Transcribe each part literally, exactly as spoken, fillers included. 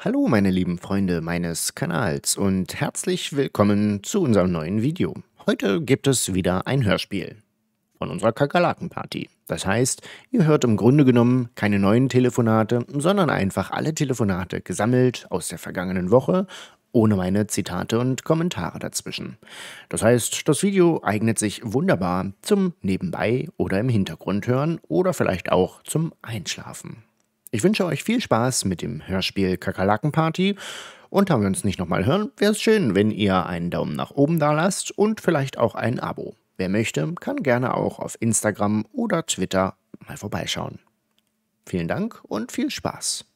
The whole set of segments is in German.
Hallo meine lieben Freunde meines Kanals und herzlich willkommen zu unserem neuen Video. Heute gibt es wieder ein Hörspiel von unserer Kakerlaken-Party. Das heißt, ihr hört im Grunde genommen keine neuen Telefonate, sondern einfach alle Telefonate gesammelt aus der vergangenen Woche, ohne meine Zitate und Kommentare dazwischen. Das heißt, das Video eignet sich wunderbar zum Nebenbei oder im Hintergrund hören oder vielleicht auch zum Einschlafen. Ich wünsche euch viel Spaß mit dem Hörspiel Kakerlaken-Party und da wir uns nicht nochmal hören, wäre es schön, wenn ihr einen Daumen nach oben da lasst und vielleicht auch ein Abo. Wer möchte, kann gerne auch auf Instagram oder Twitter mal vorbeischauen. Vielen Dank und viel Spaß.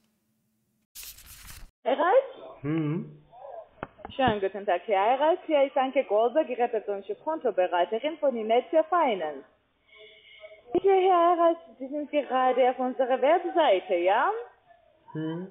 Erreicht? Hm. Schönen guten Tag, Herr Erreicht. Hier ist Anke Goldberg, Ihre persönliche Kontoberaterin von Inertia Finance. Bitte, Herr Erreicht, Sie sind gerade auf unserer Webseite, ja? Hm.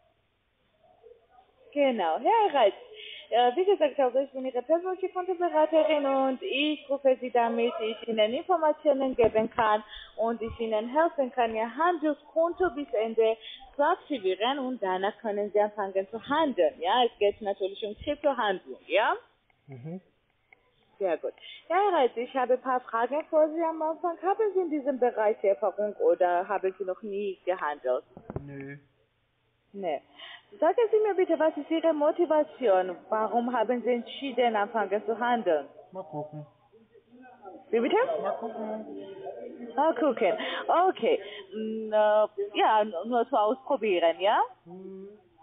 Genau, Herr Erreicht. Äh, wie gesagt, also ich bin Ihre persönliche Kontoberaterin und ich rufe Sie, damit ich Ihnen Informationen geben kann und ich Ihnen helfen kann, Ihr Handelskonto bis Ende zu aktivieren und danach können Sie anfangen zu handeln. Ja, es geht natürlich um Kryptohandlung, ja? Mhm. Sehr gut. Ja, Herr Reitz, ich habe ein paar Fragen vor Sie am Anfang. Haben Sie in diesem Bereich Erfahrung oder haben Sie noch nie gehandelt? Nö. Nee. Sagen Sie mir bitte, was ist Ihre Motivation? Warum haben Sie entschieden, anfangen zu handeln? Mal gucken. Wie bitte? Mal gucken. Mal gucken. Okay. Mm, äh, ja, nur zu ausprobieren, ja? Hm.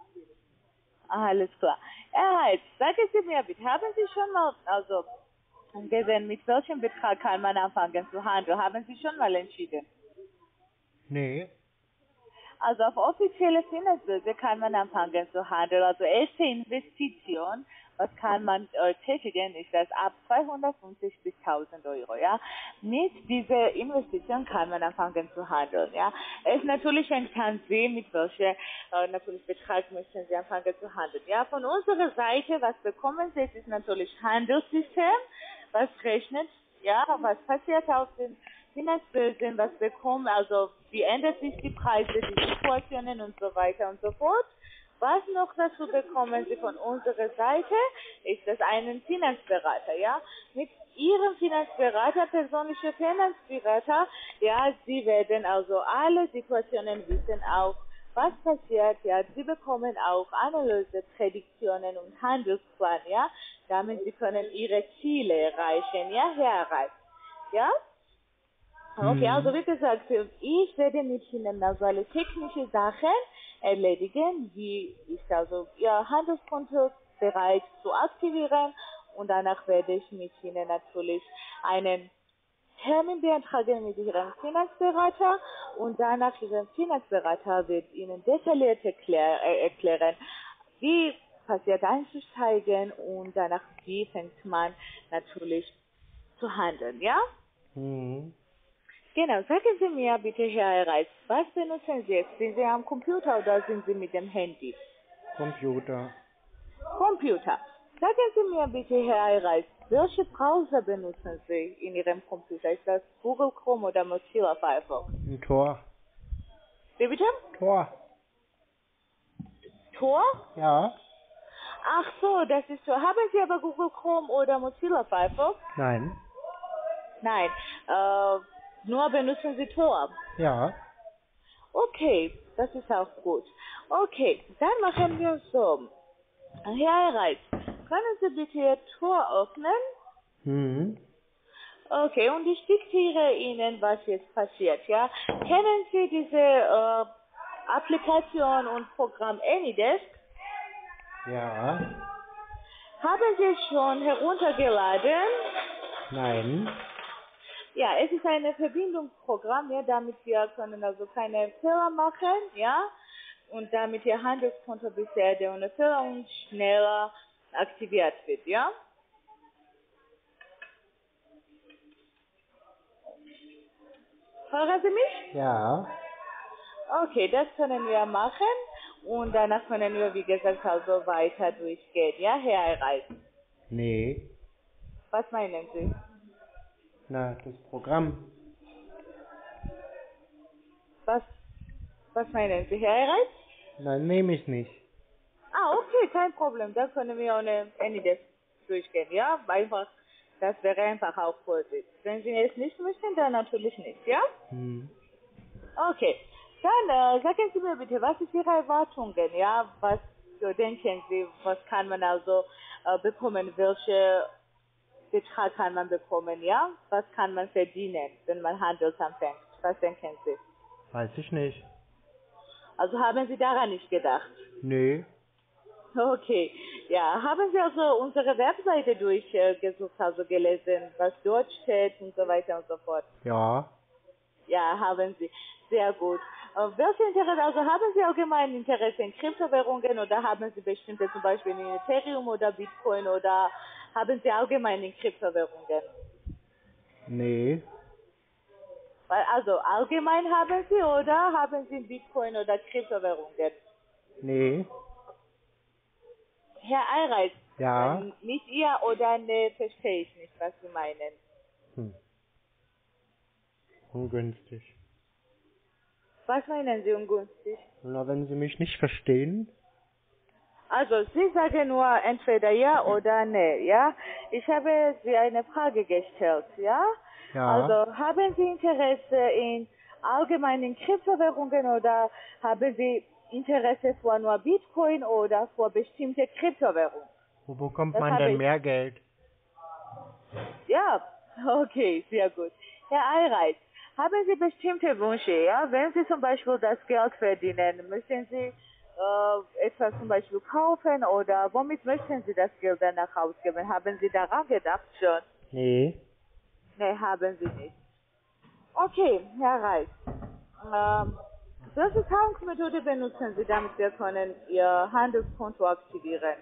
Alles klar. Herr Reitz, sagen Sie mir bitte, haben Sie schon mal, also, gesehen, mit welchem Betrag kann man anfangen zu handeln? Haben Sie schon mal entschieden? Nee. Also auf offizielle Finanzbörse kann man anfangen zu handeln. Also erste Investition, was kann man äh, tätigen, ist das ab zweihundertfünfzig bis tausend Euro. Ja, mit dieser Investition kann man anfangen zu handeln. Ja, es natürlich hängt an Sie, mit welchem äh, natürlich Betrag möchten Sie anfangen zu handeln. Ja, von unserer Seite, was bekommen Sie, es ist natürlich Handelssystem, was rechnet, ja, was passiert auf den Finanzbörsen, was bekommen, also wie ändert sich die Preise, die Situationen und so weiter und so fort. Was noch dazu bekommen Sie von unserer Seite, ist das einen Finanzberater, ja. Mit Ihrem Finanzberater, persönlicher Finanzberater, ja, Sie werden also alle Situationen wissen, auch was passiert, ja. Sie bekommen auch Analyse, Prädiktionen und Handelsplan, ja, damit Sie können Ihre Ziele erreichen, ja, Herr Reif, ja. Okay, also Hm. wie gesagt, ich werde mit Ihnen also alle technische Sachen erledigen, wie ist also Ihr Handelskonto bereit zu aktivieren und danach werde ich mit Ihnen natürlich einen Termin beantragen mit Ihrem Finanzberater und danach Ihrem Finanzberater wird Ihnen detailliert erklär, äh, erklären, wie passiert einzusteigen und danach wie fängt man natürlich zu handeln, ja? Hm. Genau, sagen Sie mir bitte, Herr Reis, was benutzen Sie jetzt? Sind Sie am Computer oder sind Sie mit dem Handy? Computer. Computer. Sagen Sie mir bitte, Herr Reis, welche Browser benutzen Sie in Ihrem Computer? Ist das Google Chrome oder Mozilla Firefox? Ein Tor. Wie bitte? Tor. Tor? Ja. Ach so, das ist so. Haben Sie aber Google Chrome oder Mozilla Firefox? Nein. Nein, äh, nur benutzen Sie Tor. Ja. Okay, das ist auch gut. Okay, dann machen wir so. Herr Reitz, können Sie bitte Ihr Tor öffnen? Hm. Okay, und ich diktiere Ihnen, was jetzt passiert, ja? Kennen Sie diese äh, Applikation und Programm AnyDesk? Ja. Haben Sie es schon heruntergeladen? Nein. Ja, es ist ein Verbindungsprogramm, ja, damit wir können also keine Fehler machen, ja, und damit Ihr Handelskonto bisher ohne Fehler und schneller aktiviert wird, ja. Hören Sie mich? Ja. Okay, das können wir machen und danach können wir, wie gesagt, also weiter durchgehen, ja, Herr Reis. Nee. Was meinen Sie? Na, das Programm. Was, was meinen Sie, Herr Reis? Nein, nehme ich nicht. Okay, kein Problem. Da können wir ohne Ende durchgehen, ja? Einfach, das wäre einfach auch Vorsicht. Wenn Sie es nicht möchten, dann natürlich nicht, ja? Hm. Okay. Dann äh, sagen Sie mir bitte, was ist Ihre Erwartungen, ja? Was so denken Sie, was kann man also äh, bekommen? Welche Betrag kann man bekommen, ja? Was kann man verdienen, wenn man Handels anfängt? Was denken Sie? Weiß ich nicht. Also haben Sie daran nicht gedacht? Nee. Okay, ja, haben Sie also unsere Webseite durchgesucht, also gelesen, was dort steht und so weiter und so fort? Ja. Ja, haben Sie. Sehr gut. Äh, welche Interesse, also haben Sie allgemein Interesse in Kryptowährungen oder haben Sie bestimmte zum Beispiel in Ethereum oder Bitcoin oder haben Sie allgemein in Kryptowährungen? Nee. Weil, also allgemein haben Sie oder haben Sie Bitcoin oder Kryptowährungen? Nee. Herr Eireis, Ja. ähm, nicht ihr oder ne, verstehe ich nicht, was Sie meinen. Hm. Ungünstig. Was meinen Sie ungünstig? Na, wenn Sie mich nicht verstehen? Also, Sie sagen nur entweder ja oder ne, ja? Ich habe Sie eine Frage gestellt, ja? Ja. Also, haben Sie Interesse in allgemeinen Kryptowährungen oder haben Sie Interesse für nur Bitcoin oder für bestimmte Kryptowährungen? Wo bekommt Das man habe denn ich. mehr Geld? Ja, okay, sehr gut. Herr Eireis, haben Sie bestimmte Wünsche, ja? Wenn Sie zum Beispiel das Geld verdienen, möchten Sie äh, etwas zum Beispiel kaufen oder womit möchten Sie das Geld danach ausgeben? Haben Sie daran gedacht schon? Nee. Nein, haben Sie nicht. Okay, Herr Reis, ähm, welche Zahlungsmethode benutzen Sie, damit wir können Ihr Handelskonto aktivieren?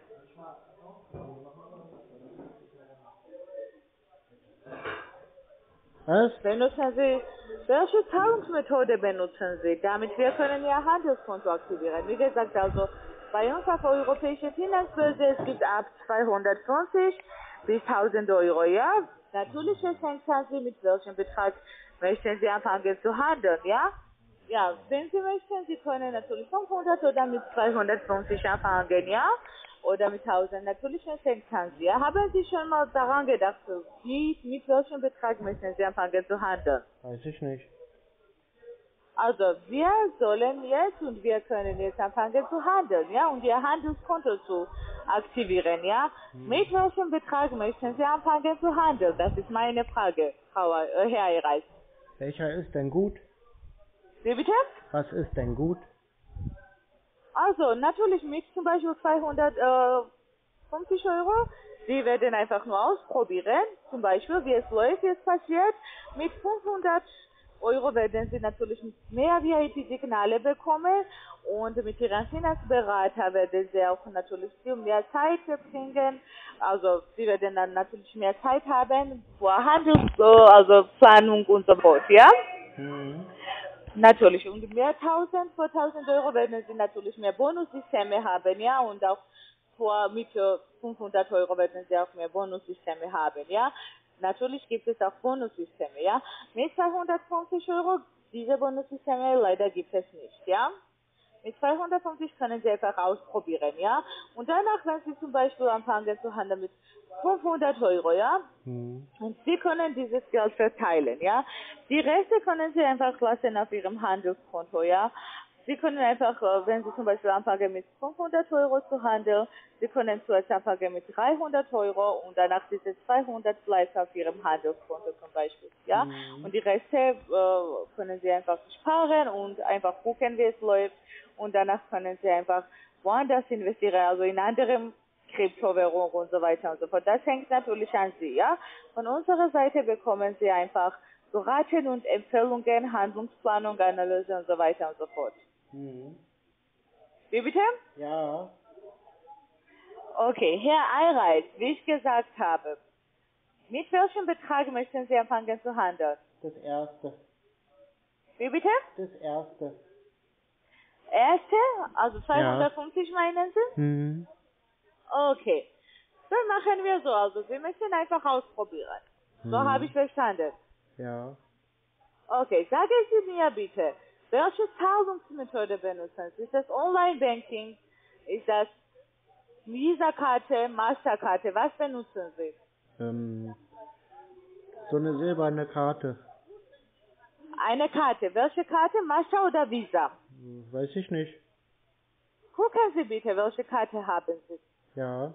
Was? Benutzen Sie, welche Zahlungsmethode benutzen Sie, damit wir können Ihr Handelskonto aktivieren? Wie gesagt, also bei uns auf der europäischen Finanzbörse, es gibt ab zweihundertfünfzig bis tausend Euro, ja? Natürlich es hängt an Sie, mit welchem Betrag möchten Sie anfangen zu handeln, ja? Ja, wenn Sie möchten, Sie können natürlich fünfhundert oder mit zweihundertfünfzig anfangen, ja? Oder mit tausend. Natürlich es hängt an Sie. Ja? Haben Sie schon mal daran gedacht, wie, mit welchem Betrag möchten Sie anfangen zu handeln? Weiß ich nicht. Also, wir sollen jetzt und wir können jetzt anfangen zu handeln, ja, und Ihr Handelskonto zu aktivieren, ja. Hm. Mit welchem Betrag möchten Sie anfangen zu handeln? Das ist meine Frage, Frau, äh, Herr Eireis. Welcher ist denn gut? Wie bitte? Was ist denn gut? Also, natürlich mit zum Beispiel zweihundertfünfzig Euro. Sie werden einfach nur ausprobieren, zum Beispiel, wie es läuft, wie es passiert. Mit fünfhundert Euro werden Sie natürlich mehr V I P-Signale bekommen und mit Ihrem Finanzberater werden Sie auch natürlich viel mehr Zeit verbringen. Also, Sie werden dann natürlich mehr Zeit haben für Handels-, also Planung und so fort, ja? Hm. Natürlich, und mehr tausend, vor tausend Euro werden Sie natürlich mehr Bonussysteme haben, ja, und auch vor mit äh, fünfhundert Euro werden Sie auch mehr Bonussysteme haben, ja. Natürlich gibt es auch Bonussysteme, ja. Mit zweihundertfünfzig Euro, diese Bonussysteme leider gibt es nicht, ja. Mit zweihundertfünfzig können Sie einfach ausprobieren, ja. Und danach, wenn Sie zum Beispiel anfangen zu handeln mit fünfhundert Euro, ja, Hm. und Sie können dieses Geld verteilen, ja. Die Reste können Sie einfach lassen auf Ihrem Handelskonto, ja. Sie können einfach, äh, wenn Sie zum Beispiel anfangen mit fünfhundert Euro zu handeln, Sie können zuerst anfangen mit dreihundert Euro und danach diese zweihundert bleibt auf Ihrem Handelskonto zum Beispiel, ja. Hm. Und die Reste äh, können Sie einfach sparen und einfach gucken, wie es läuft und danach können Sie einfach woanders investieren, also in anderem Kryptowährung und so weiter und so fort. Das hängt natürlich an Sie, ja. Von unserer Seite bekommen Sie einfach Beraten und Empfehlungen, Handlungsplanung, Analyse und so weiter und so fort. Hm. Wie bitte? Ja. Okay, Herr Eireis, wie ich gesagt habe, mit welchem Betrag möchten Sie anfangen zu handeln? Das erste. Wie bitte? Das erste. Erste, also zweihundertfünfzig meinen Sie? Hm. Okay, dann machen wir so, also Sie möchten einfach ausprobieren. So Hm. habe ich verstanden. Ja. Okay, sagen Sie mir bitte, welche Zahlungsmethode benutzen Sie? Ist das Online-Banking? Ist das Visa-Karte, Masterkarte, was benutzen Sie? Ähm, so eine silberne Karte. Eine Karte. Welche Karte? Master oder Visa? Weiß ich nicht. Gucken Sie bitte, welche Karte haben Sie? Ja.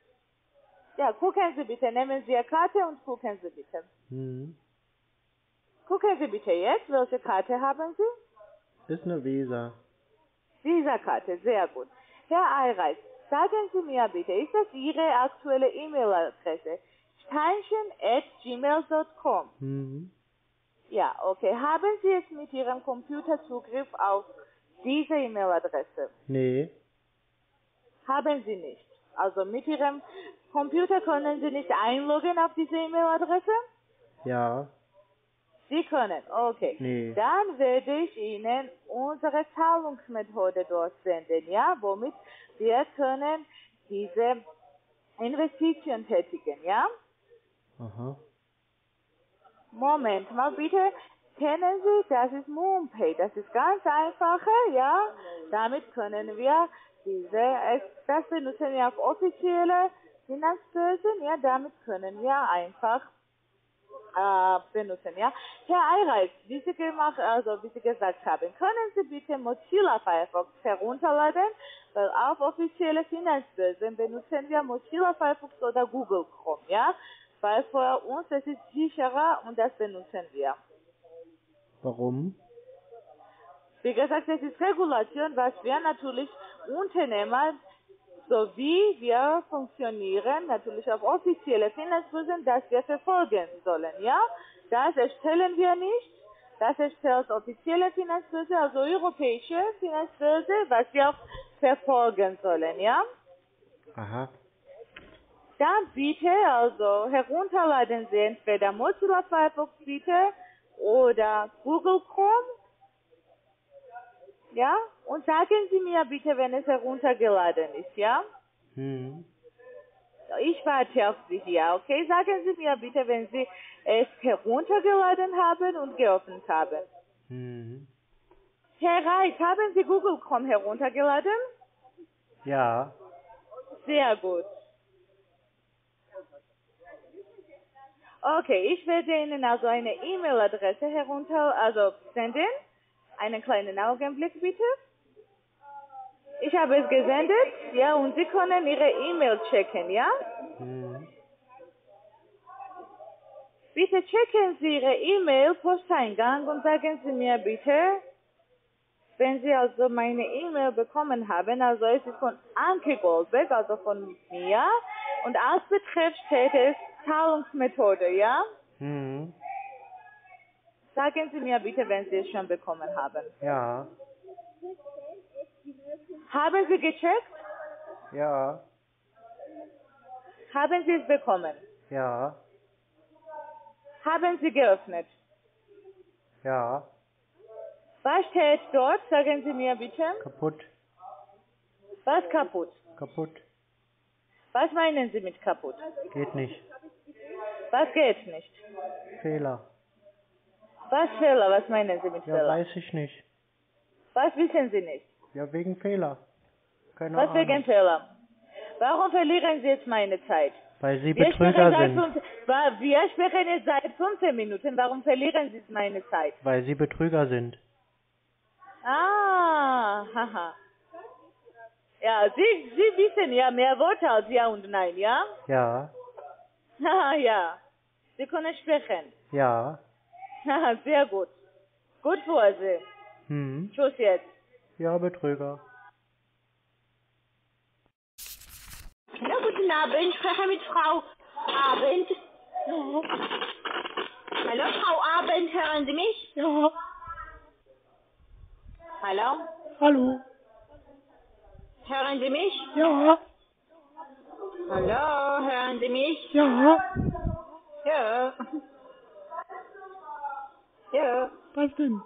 Ja, gucken Sie bitte. Nehmen Sie Ihre Karte und gucken Sie bitte. Hm. Gucken Sie bitte jetzt, welche Karte haben Sie? Ist eine Visa. Visa-Karte, sehr gut. Herr Eireis, sagen Sie mir bitte, ist das Ihre aktuelle E-Mail-Adresse? steinchen at gmail dot com. Hm. Ja, okay. Haben Sie jetzt mit Ihrem Computer Zugriff auf diese E-Mail-Adresse? Nee. Haben Sie nicht. Also mit Ihrem Computer können Sie nicht einloggen auf diese E-Mail-Adresse? Ja. Sie können, okay. Nee. Dann werde ich Ihnen unsere Zahlungsmethode dort senden, ja, womit wir können diese Investition tätigen, ja? Aha. Moment mal bitte, kennen Sie, das ist MoonPay, das ist ganz einfacher, ja? Damit können wir diese, das benutzen wir auf offizielle Finanzbörsen, ja, damit können wir einfach äh, benutzen, ja. Herr Eireis, wie Sie gemacht, also wie Sie gesagt haben, können Sie bitte Mozilla Firefox herunterladen, weil auf offizielle Finanzbörsen benutzen wir Mozilla Firefox oder Google Chrome, ja, weil für uns das ist sicherer und das benutzen wir. Warum? Wie gesagt, das ist Regulation, was wir natürlich Unternehmer, so wie wir funktionieren, natürlich auf offizielle Finanzbörsen, dass wir verfolgen sollen, ja? Das erstellen wir nicht. Das erstellt offizielle Finanzbörse, also europäische Finanzbörse, was wir auch verfolgen sollen, ja? Aha. Dann bitte, also herunterladen Sie entweder Mozilla Firefox bitte oder Google Chrome, ja? Und sagen Sie mir bitte, wenn es heruntergeladen ist, ja? Hm. Ich warte auf Sie hier, okay? Sagen Sie mir bitte, wenn Sie es heruntergeladen haben und geöffnet haben. Hm. Herr Reis, haben Sie Google Chrome heruntergeladen? Ja. Sehr gut. Okay, ich werde Ihnen also eine E-Mail-Adresse herunter, also senden. Einen kleinen Augenblick bitte. Ich habe es gesendet, ja, und Sie können Ihre E-Mail checken, ja? Hm. Bitte checken Sie Ihre E-Mail-Posteingang und sagen Sie mir bitte, wenn Sie also meine E-Mail bekommen haben, also es ist von Anke Goldberg, also von mir, und als Betreff steht es Zahlungsmethode, ja? Hm. Sagen Sie mir bitte, wenn Sie es schon bekommen haben. Ja. Haben Sie gecheckt? Ja. Haben Sie es bekommen? Ja. Haben Sie geöffnet? Ja. Was steht dort? Sagen Sie mir bitte. Kaputt. Was kaputt? Kaputt. Was meinen Sie mit kaputt? Geht nicht. Was geht nicht? Fehler. Was Fehler? Was meinen Sie mit Ja, Fehler? weiß ich nicht. Was wissen Sie nicht? Ja, wegen Fehler. Keine Was Ahnung. wegen Fehler? Warum verlieren Sie jetzt meine Zeit? Weil Sie Wir sprechen, Betrüger seit sind. fünf, wa- wir sprechen jetzt seit fünfzehn Minuten. Warum verlieren Sie meine Zeit? Weil Sie Betrüger sind. Ah, haha. Ja, Sie, Sie wissen ja mehr Worte als Ja und Nein, ja? Ja. Haha, ja. Sie können sprechen. Ja. Haha, sehr gut. Gut für Sie. Hm. Tschüss jetzt. Ja, Betrüger. Ja, guten Abend, ich spreche mit Frau Abend. Ja. Hallo, Frau Abend, hören Sie mich? Ja. Hallo? Hallo. Hören Sie mich? Ja. Hallo, hören Sie mich? Ja. Ja. Ja. Was denn?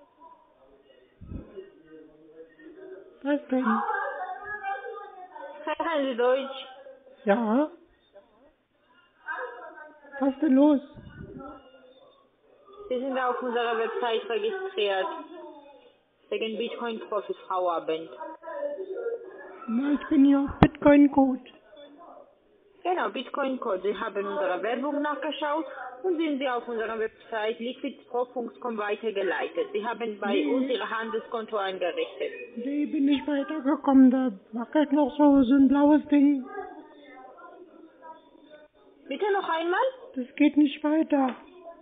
Was denn? Sprechen Sie Deutsch? Ja. Was denn los? Sie sind auf unserer Website registriert. Wegen Bitcoin Profit, Frau Abend. Na, ich bin hier auf Bitcoin Bitcoin-Code. Genau, Bitcoin-Code. Sie haben unsere Werbung nachgeschaut und sind Sie auf unserer Website liquidpro punkt com weitergeleitet. Sie haben bei Nee. uns Ihr Handelskonto eingerichtet. Nee, bin nicht weitergekommen. Da wackelt noch so, so ein blaues Ding. Bitte noch einmal? Das geht nicht weiter.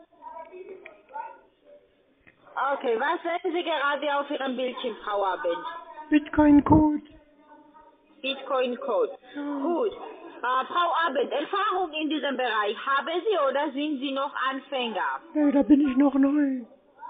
Okay, was sehen Sie gerade auf Ihrem Bildschirm, Frau Abend? Bitcoin-Code. Bitcoin-Code. Ja. Gut. Äh, Frau Abend, Erfahrung in diesem Bereich haben Sie oder sind Sie noch Anfänger? Nee, da bin ich noch neu.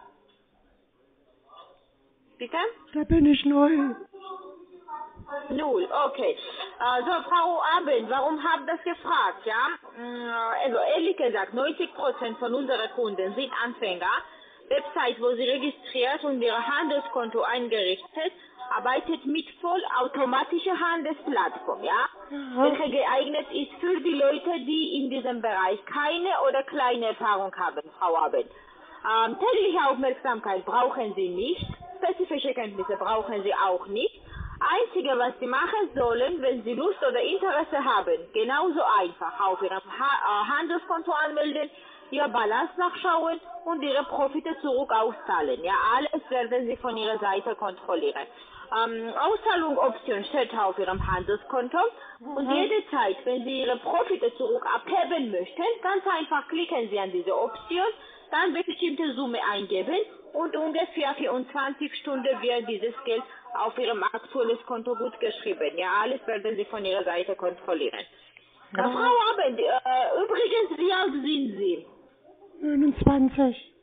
Bitte? Da bin ich neu. Null, okay. Also Frau Abend, warum habt ihr das gefragt, ja? Mm, Also ehrlich gesagt, neunzig Prozent von unseren Kunden sind Anfänger. Website, wo sie registriert und ihr Handelskonto eingerichtet, arbeitet mit vollautomatischer Handelsplattform, ja? Ja. Welche geeignet ist für die Leute, die in diesem Bereich keine oder kleine Erfahrung haben, Frau Abend. Ähm, tägliche Aufmerksamkeit brauchen Sie nicht, spezifische Kenntnisse brauchen Sie auch nicht. Einzige, was Sie machen sollen, wenn Sie Lust oder Interesse haben, genauso einfach auf Ihrem ha äh, Handelskonto anmelden, Ihr Balance nachschauen und Ihre Profite zurück auszahlen. Ja, alles werden Sie von Ihrer Seite kontrollieren. Ähm, Auszahlungsoption steht auf Ihrem Handelskonto und jederzeit, wenn Sie Ihre Profite zurück abheben möchten, ganz einfach klicken Sie an diese Option, dann bestimmte Summe eingeben und ungefähr vierundzwanzig Stunden wird dieses Geld auf Ihrem aktuelles Konto gut geschrieben. Ja, alles werden Sie von Ihrer Seite kontrollieren. Ja. Äh, Frau Abend, äh, übrigens, wie alt sind Sie? neunundzwanzig.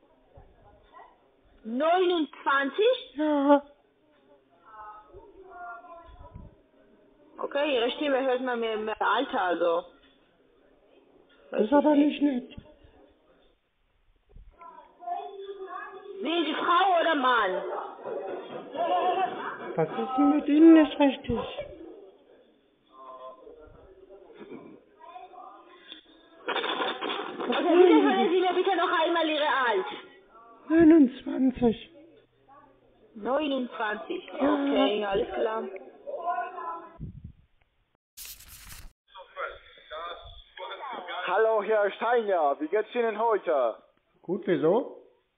neunundzwanzig? Ja. Okay, Ihre Stimme hört man mehr, mehr Alter, also. Das ist aber nicht nett. Sind Sie Frau oder Mann? Was ist denn mit Ihnen nicht richtig? Was Okay, bitte wollen hören Sie? Sie mir bitte noch einmal Ihre Alt. neunundzwanzig. neunundzwanzig, Ja. okay, alles klar. Hallo, Herr Steiner, wie geht's Ihnen heute? Gut, wieso?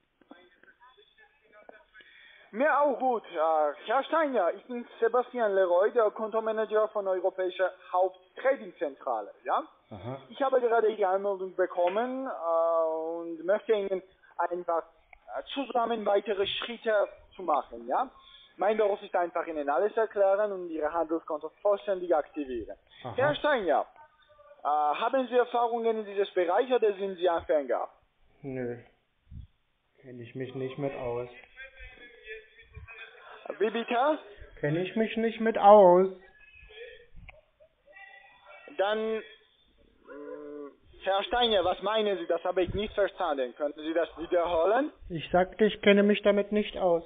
Mir auch gut. Äh, Herr Steiner, ich bin Sebastian Leroy, der Kontomanager von Europäischer Haupttradingzentrale. Ja? Aha. Ich habe gerade Ihre Anmeldung bekommen äh, und möchte Ihnen einfach äh, zusammen weitere Schritte zu machen. Ja? Mein Beruf ist einfach Ihnen alles erklären und Ihr Handelskonto vollständig aktivieren. Aha. Herr Steiner, äh, haben Sie Erfahrungen in diesem Bereich oder sind Sie Anfänger? Nö. Kenne ich mich nicht mit aus. Wie bitte? Kenne ich mich nicht mit aus. Dann, mh, Herr Steiner, was meinen Sie? Das habe ich nicht verstanden. Könnten Sie das wiederholen? Ich sagte, ich kenne mich damit nicht aus.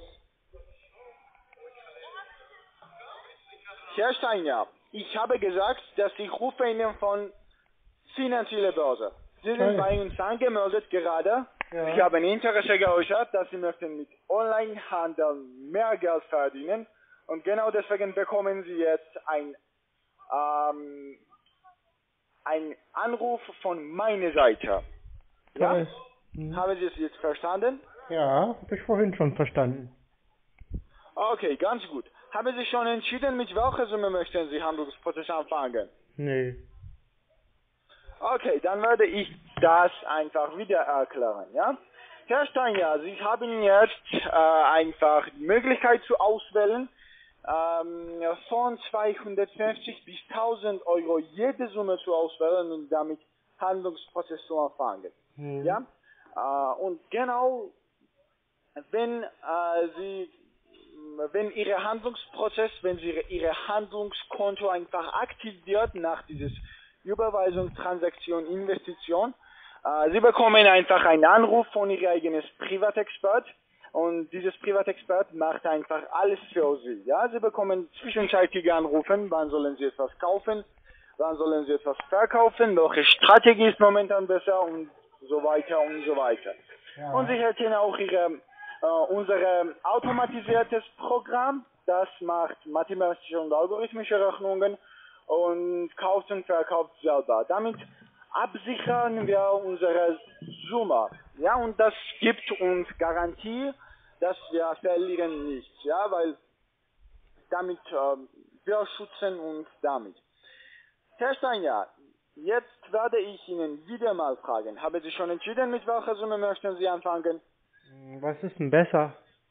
Herr Steiner, ich habe gesagt, dass ich rufe Ihnen von finanzieller Börse. Sie sind Toll. bei uns angemeldet gerade. Ja. Sie haben Interesse geäußert, dass Sie möchten mit Onlinehandel mehr Geld verdienen. Und genau deswegen bekommen Sie jetzt ein, ähm, ein Anruf von meiner Seite. Ja? Toll. Hm. Haben Sie es jetzt verstanden? Ja, habe ich vorhin schon verstanden. Okay, ganz gut. Haben Sie schon entschieden, mit welcher Summe möchten Sie Handelsprozess anfangen? Nee. Okay, dann werde ich das einfach wieder erklären, ja? Herr Steiner, Sie haben jetzt äh, einfach die Möglichkeit zu auswählen, ähm, von zweihundertfünfzig bis tausend Euro jede Summe zu auswählen und damit Handlungsprozess zu anfangen. Hm. Ja? Äh, und genau, wenn äh, Sie, wenn Ihr Handlungsprozess, wenn Sie Ihr Handlungskonto einfach aktiviert nach dieses Überweisung, Transaktion, Investition, äh, Sie bekommen einfach einen Anruf von Ihrem eigenen Privatexpert und dieses Privatexpert macht einfach alles für Sie. Ja, Sie bekommen zwischenzeitliche Anrufe, wann sollen Sie etwas kaufen, wann sollen Sie etwas verkaufen, welche Strategie ist momentan besser und so weiter und so weiter. Ja. Und Sie hätten auch Ihre, äh, unser automatisiertes Programm, das macht mathematische und algorithmische Rechnungen und kauft und verkauft selber. Damit absichern wir unsere Summe. Ja, und das gibt uns Garantie, dass wir verlieren nichts. Ja, weil damit äh, wir schützen uns damit. Herr Steiner, jetzt werde ich Ihnen wieder mal fragen. Haben Sie schon entschieden, mit welcher Summe möchten Sie anfangen? Was ist denn besser?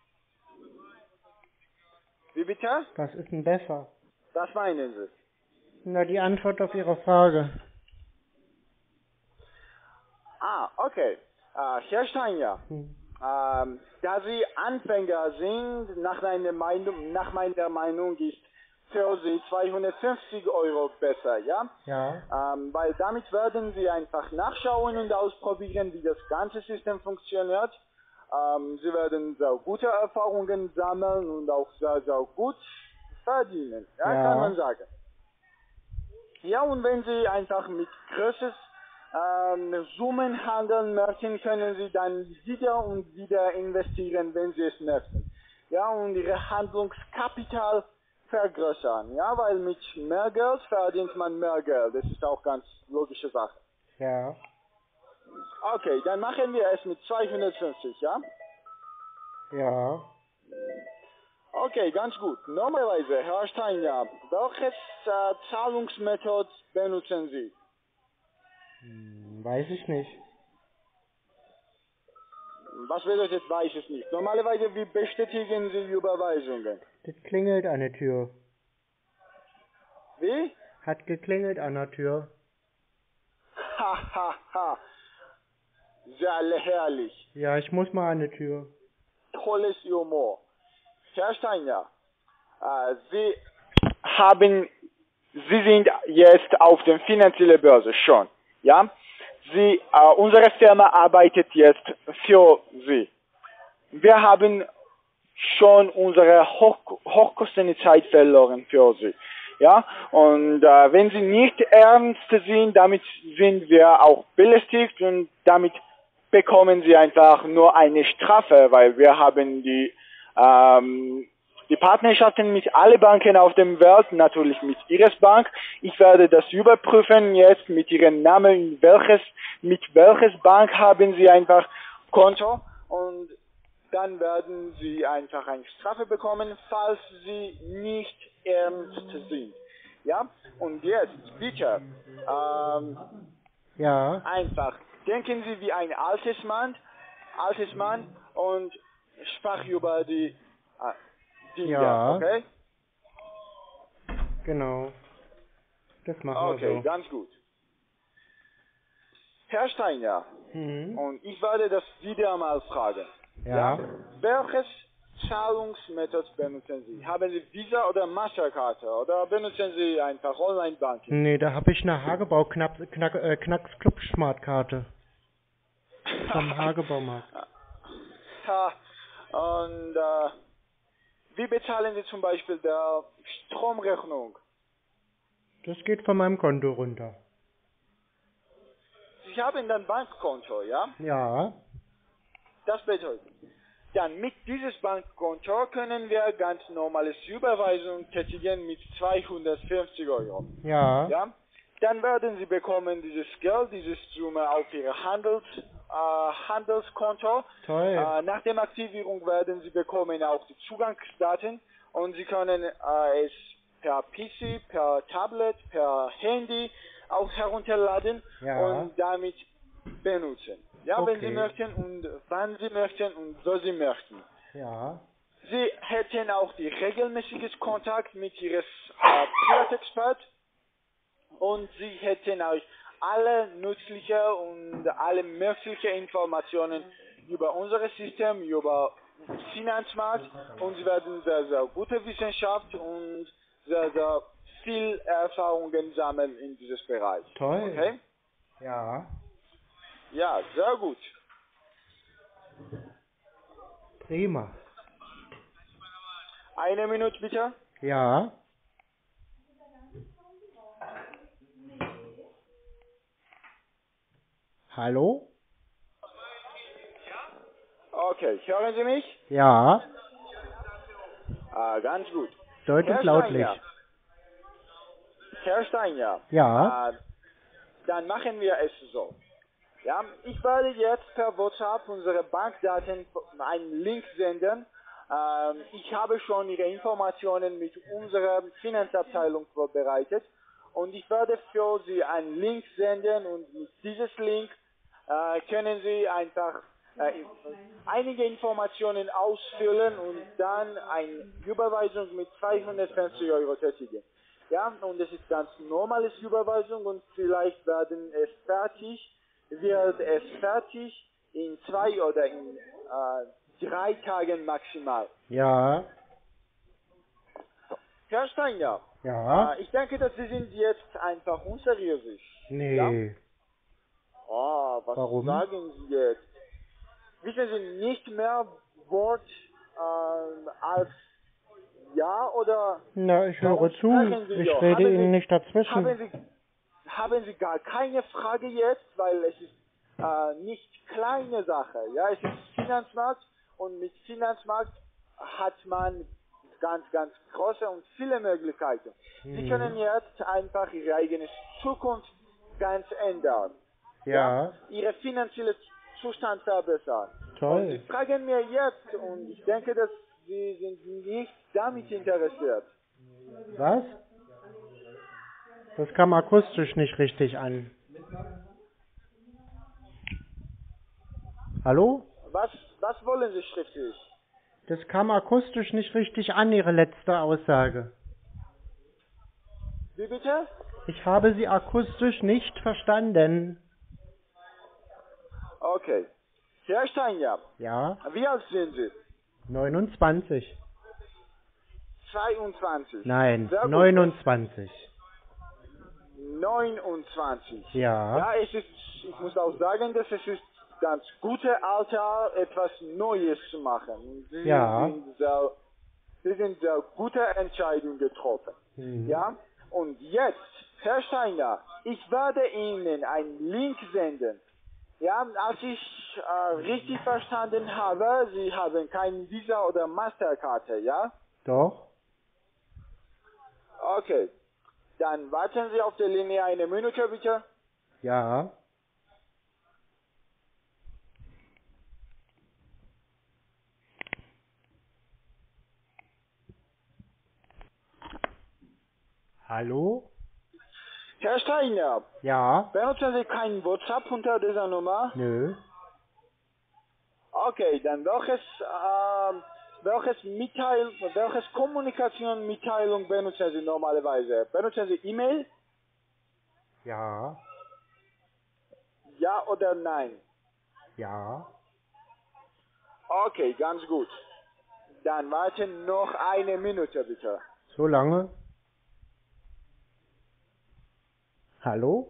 Wie bitte? Was ist denn besser? Was meinen Sie? Na, die Antwort auf Ihre Frage. Ah, okay. Äh, Herr Steiner, Hm. ähm, da Sie Anfänger sind, nach meiner Meinung, nach meiner Meinung ist für Sie zweihundertfünfzig Euro besser, ja? Ja. Ähm, weil damit werden Sie einfach nachschauen und ausprobieren, wie das ganze System funktioniert. Ähm, Sie werden sehr gute Erfahrungen sammeln und auch sehr, sehr gut verdienen, ja, Ja. kann man sagen. Ja, und wenn Sie einfach mit größeren ähm, Summen handeln möchten, können Sie dann wieder und wieder investieren, wenn Sie es möchten. Ja, und Ihre Handlungskapital vergrößern. Ja, weil mit mehr Geld verdient man mehr Geld. Das ist auch ganz logische Sache. Ja. Okay, dann machen wir es mit zweihundertfünfzig, ja? Ja. Okay, ganz gut. Normalerweise, Herr Steiner, welches äh, Zahlungsmethode benutzen Sie? Hm, weiß ich nicht. Was bedeutet, weiß es nicht. Normalerweise, wie bestätigen Sie Überweisungen? Das klingelt an der Tür. Wie? Hat geklingelt an der Tür. Ha, ha, ha. Sehr herrlich. Ja, ich muss mal an die Tür. Tolles Humor. Herr Steiner, äh, Sie haben, Sie sind jetzt auf der finanziellen Börse schon, ja? Sie, äh, unsere Firma arbeitet jetzt für Sie. Wir haben schon unsere hoch, hochkostende Zeit verloren für Sie, ja? Und äh, wenn Sie nicht ernst sind, damit sind wir auch belästigt und damit bekommen Sie einfach nur eine Strafe, weil wir haben die ähm, die Partnerschaften mit allen Banken auf der Welt, natürlich mit Ihres Bank. Ich werde das überprüfen jetzt mit Ihrem Namen, welches, mit welches Bank haben Sie einfach Konto und dann werden Sie einfach eine Strafe bekommen, falls Sie nicht ernst sind. Ja? Und jetzt, bitte, ähm, Ja. einfach, denken Sie wie ein altes Mann, altes Mann und sprach über die äh, Dinge, Ja. okay? Genau. Das machen Okay, wir so. ganz gut. Herr Steiner, Mhm. und ich werde das wieder mal fragen. Ja. Welches Zahlungsmethode benutzen Sie? Haben Sie Visa oder Mastercard oder benutzen Sie einfach Online-Banking? Nee, da habe ich eine Hagebau Knack, Knack, äh, Knacks Club Smartkarte. Vom Hagebaumarkt. Ha, und äh, wie bezahlen Sie zum Beispiel der Stromrechnung? Das geht von meinem Konto runter. Sie haben dann Bankkonto, ja? Ja. Das bedeutet, dann mit dieses Bankkonto können wir ganz normales Überweisung tätigen mit zweihundertfünfzig Euro. Ja. Ja? Dann werden Sie bekommen dieses Geld, diese Summe auf Ihr Handels, äh, Handelskonto. Toll. Äh, nach der Aktivierung werden Sie bekommen auch die Zugangsdaten und Sie können äh, es per P C, per Tablet, per Handy auch herunterladen Ja. und damit benutzen. Ja, wenn Sie Okay. möchten und wann Sie möchten und wo Sie möchten. Ja. Sie hätten auch die regelmäßiges Kontakt mit Ihres äh, Privatexpert und Sie hätten euch alle nützliche und alle mögliche Informationen über unser System, über Finanzmarkt und Sie werden sehr, sehr gute Wissenschaft und sehr, sehr viel Erfahrungen sammeln in dieses Bereich. Toll. Okay? Ja. Ja, sehr gut. Prima. Eine Minute bitte. Ja. Hallo? Okay, hören Sie mich? Ja. Ah, ganz gut. Deutlich Herr lautlich. Steiner, Herr Steiner, Ja. äh, dann machen wir es so. Ja, ich werde jetzt per WhatsApp unsere Bankdaten einen Link senden. Ähm, ich habe schon Ihre Informationen mit unserer Finanzabteilung vorbereitet und ich werde für Sie einen Link senden und mit dieses Link äh, können Sie einfach äh, einige Informationen ausfüllen und dann eine Überweisung mit zweihundertfünfzig Euro tätigen. Ja, und es ist ganz normales Überweisung und vielleicht werden es fertig, wird es fertig in zwei oder in äh, drei Tagen maximal. Ja. Herr Steiner, Ja. äh, ich denke, dass Sie sind jetzt einfach unseriös. Nee. Ja? Oh, was Warum? sagen Sie jetzt? Wissen Sie nicht mehr Wort ähm, als ja oder Na, ich warum höre zu. sprechen Sie Ich so? rede Haben Ihnen Sie, nicht dazwischen. Haben Sie, haben Sie gar keine Frage jetzt, weil es ist äh, nicht kleine Sache. Ja, es ist Finanzmarkt und mit Finanzmarkt hat man ganz, ganz große und viele Möglichkeiten. Sie Mhm. können jetzt einfach Ihre eigene Zukunft ganz ändern. Ja. Ihre finanzielle Zustand verbessern. Und Sie Toll. fragen mir jetzt und ich denke, dass Sie sind nicht damit interessiert. Was? Das kam akustisch nicht richtig an. Hallo? Was, was wollen Sie schriftlich? Das kam akustisch nicht richtig an, Ihre letzte Aussage. Wie bitte? Ich habe Sie akustisch nicht verstanden. Okay. Herr Steiner, Ja, wie alt sind Sie? neunundzwanzig. zweiundzwanzig. Nein, Sehr gut. neunundzwanzig. neunundzwanzig. Ja, Ja, es ist, ich muss auch sagen, dass es ist ganz gute Alter, etwas Neues zu machen. Sie Ja. sind sehr, Sie sind sehr gute Entscheidungen getroffen. Mhm. Ja? Und jetzt, Herr Steiner, ich werde Ihnen einen Link senden. Ja, als ich äh, richtig verstanden habe, Sie haben kein Visa oder Masterkarte, ja? Doch. Okay. Dann warten Sie auf der Linie eine Minute, bitte. Ja. Hallo? Herr Steiner, Ja. benutzen Sie kein WhatsApp unter dieser Nummer? Nö. Okay, dann welches, ähm, welches Mitteil, welches Kommunikation-Mitteilung benutzen Sie normalerweise? Benutzen Sie E-Mail? Ja. Ja oder nein? Ja. Okay, ganz gut. Dann warten noch eine Minute, bitte. So lange? Hallo?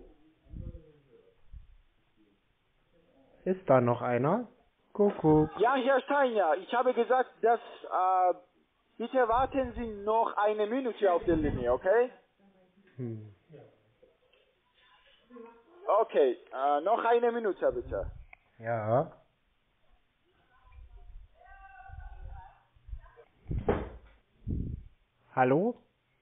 Ist da noch einer? Kuckuck. Ja, Herr Steiner, ich habe gesagt, dass, äh, bitte warten Sie noch eine Minute auf der Linie, okay? Hm. Okay, äh, noch eine Minute, bitte. Ja. Hallo?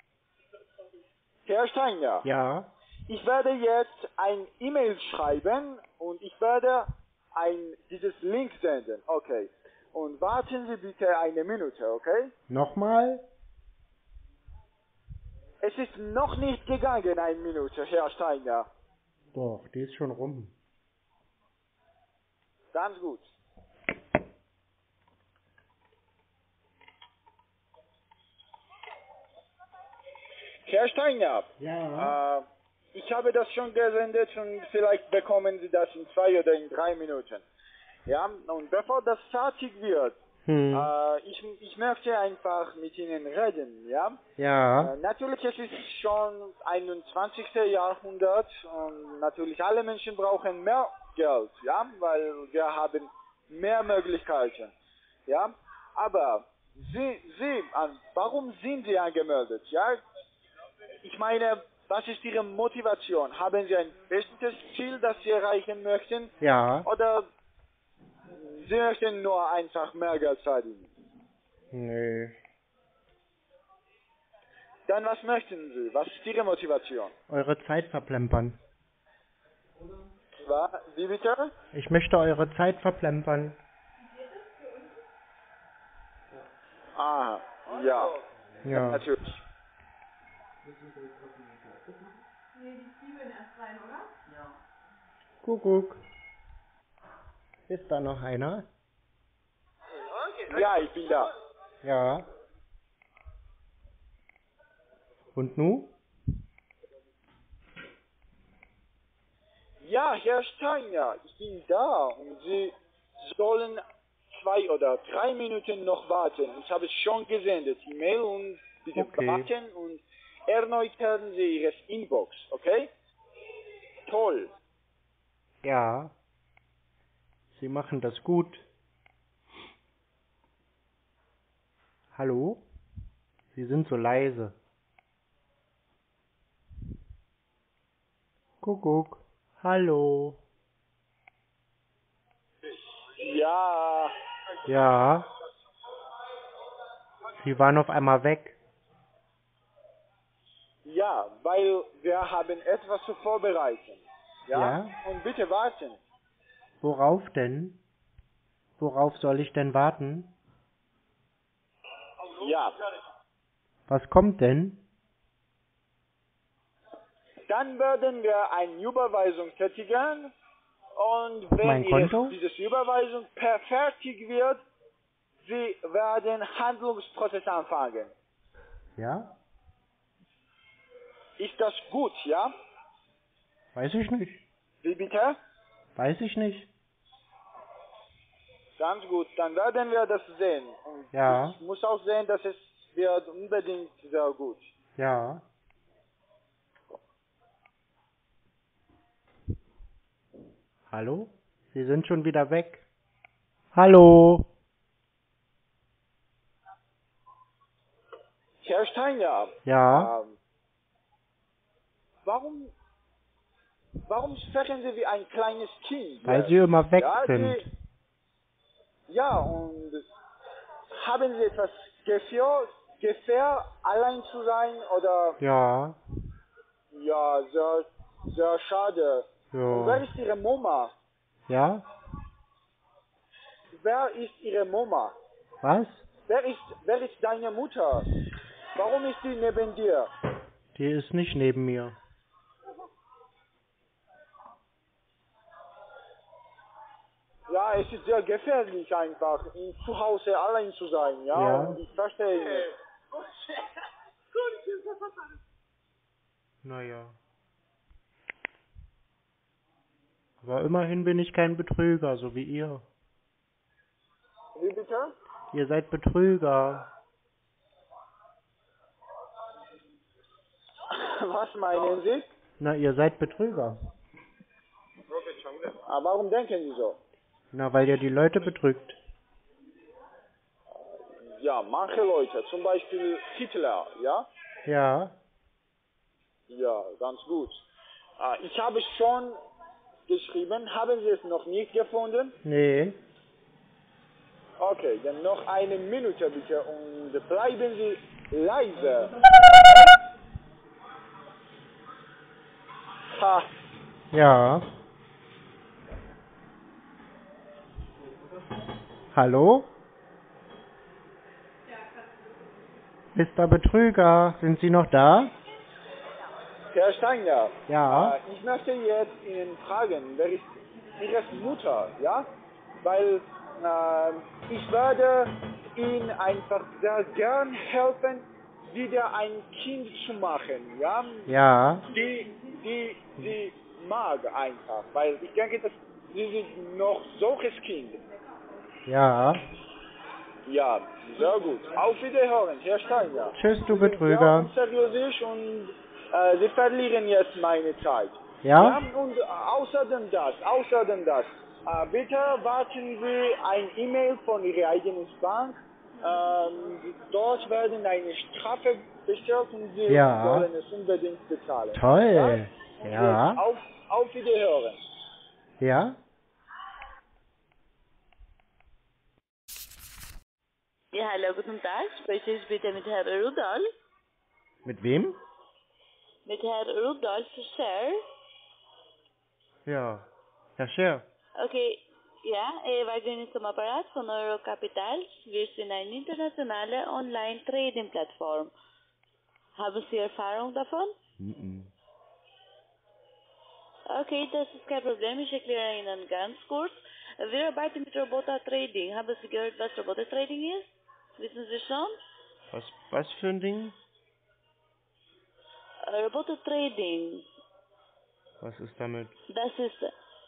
Herr Steiner, Ja. ich werde jetzt ein E-Mail schreiben und ich werde ein, dieses Link senden, okay? Und warten Sie bitte eine Minute, okay? Nochmal? Es ist noch nicht gegangen, eine Minute, Herr Steiner. Doch, die ist schon rum. Ganz gut. Herr Steiner, Ja. äh, ich habe das schon gesendet und vielleicht bekommen Sie das in zwei oder in drei Minuten. Ja, und bevor das fertig wird, Hm. äh, ich, ich möchte einfach mit Ihnen reden, ja? Ja. Äh, natürlich, es ist schon einundzwanzigsten Jahrhundert und natürlich alle Menschen brauchen mehr Geld, ja, weil wir haben mehr Möglichkeiten, ja. Aber Sie, Sie, äh, warum sind Sie angemeldet, ja? Ich meine, was ist Ihre Motivation? Haben Sie ein bestimmtes Ziel, das Sie erreichen möchten? Ja. Oder Sie möchten nur einfach mehr Geld verdienen? Nee. Dann was möchten Sie? Was ist Ihre Motivation? Eure Zeit verplempern. Was? Wie bitte? Ich möchte eure Zeit verplempern. Ah, ja. Ja. Natürlich. Kuckuck. Ist da noch einer? Ja, ich bin da. Ja. Und nu? Ja, Herr Steiner, ich bin da und Sie sollen zwei oder drei Minuten noch warten. Ich habe es schon gesehen, das E-Mail, und bitte Okay. warten und erneutern Sie Ihre Inbox, okay? Toll. Ja. Sie machen das gut. Hallo? Sie sind so leise. Kuckuck. Hallo. Ja, Ja. Sie waren auf einmal weg. ja, weil wir haben etwas zu vorbereiten. Ja? Ja? Und bitte warten. Worauf denn? Worauf soll ich denn warten? Ja. Was kommt denn? Dann werden wir eine Überweisung tätigen und Auf wenn mein Konto? Ihre, diese Überweisung per fertig wird, Sie werden Handlungsprozess anfangen. Ja? Ist das gut, ja? Weiß ich nicht. Wie bitte? Weiß ich nicht. Ganz gut, dann werden wir das sehen. Und Ja. ich muss auch sehen, dass es wird unbedingt sehr gut. Ja. Hallo? Sie sind schon wieder weg. Hallo? Herr Steiner, Ja? ähm, warum, warum sprechen Sie wie ein kleines Kind? Weil Sie immer weg ja, sind. Sie, ja, und haben Sie etwas Gefahr, Gefahr, allein zu sein oder? Ja. Ja, sehr, sehr schade. Und wer Ja. ist Ihre Mama? Ja? Wer ist Ihre Mama? Was? Wer ist, wer ist deine Mutter? Warum ist sie neben dir? Die ist nicht neben mir. Ja, es ist sehr gefährlich einfach, in zu Hause allein zu sein, ja? Ja. Und ich verstehe nicht. Naja. Aber immerhin bin ich kein Betrüger, so wie ihr. Wie bitte? Ihr seid Betrüger. Was meinen Sie? Na, ihr seid Betrüger. Aber warum denken Sie so? Na, weil ihr die Leute betrügt. Ja, manche Leute, zum Beispiel Hitler, ja? Ja. Ja, ganz gut. Ah, ich habe es schon geschrieben, haben Sie es noch nicht gefunden? Nee. Okay, dann noch eine Minute bitte und bleiben Sie leise. Ha, Ja. Hallo? Mister Betrüger, sind Sie noch da? Herr Steiner, Ja. äh, ich möchte jetzt Ihnen fragen, wer ist Ihre Mutter, ja? Weil äh, ich werde Ihnen einfach sehr gern helfen, wieder ein Kind zu machen, ja? Ja. Die, die, die mag einfach, weil ich denke, dass Sie sind noch solches Kind. Ja. Ja, sehr gut. Auf Wiederhören, Herr Steiner. Tschüss, du Sie sind sehr Betrüger. unseriös und äh, Sie verlieren jetzt meine Zeit. Ja? Und äh, außerdem das, außerdem das, äh, bitte warten Sie ein E-Mail von Ihrer eigenen Bank. Ähm, dort werden eine Strafe bestellt und Sie Ja. sollen es unbedingt bezahlen. Toll. Und Ja. jetzt auf, auf Wiederhören. Ja? Ja, hallo, guten Tag. Spreche ich bitte mit Herrn Rudolf? Mit wem? Mit Herrn Rudolf Scher. Ja, Herr Scher. Okay, ja, äh, wir gehen zum Apparat von Eurocapital. Wir sind eine internationale Online-Trading-Plattform. Haben Sie Erfahrung davon? Mhm. Okay, das ist kein Problem. Ich erkläre Ihnen ganz kurz. Wir arbeiten mit Roboter Trading. Haben Sie gehört, was Roboter Trading ist? Wissen Sie schon? Was, was für ein Ding? Äh, Roboter Trading. Was ist damit? Das ist,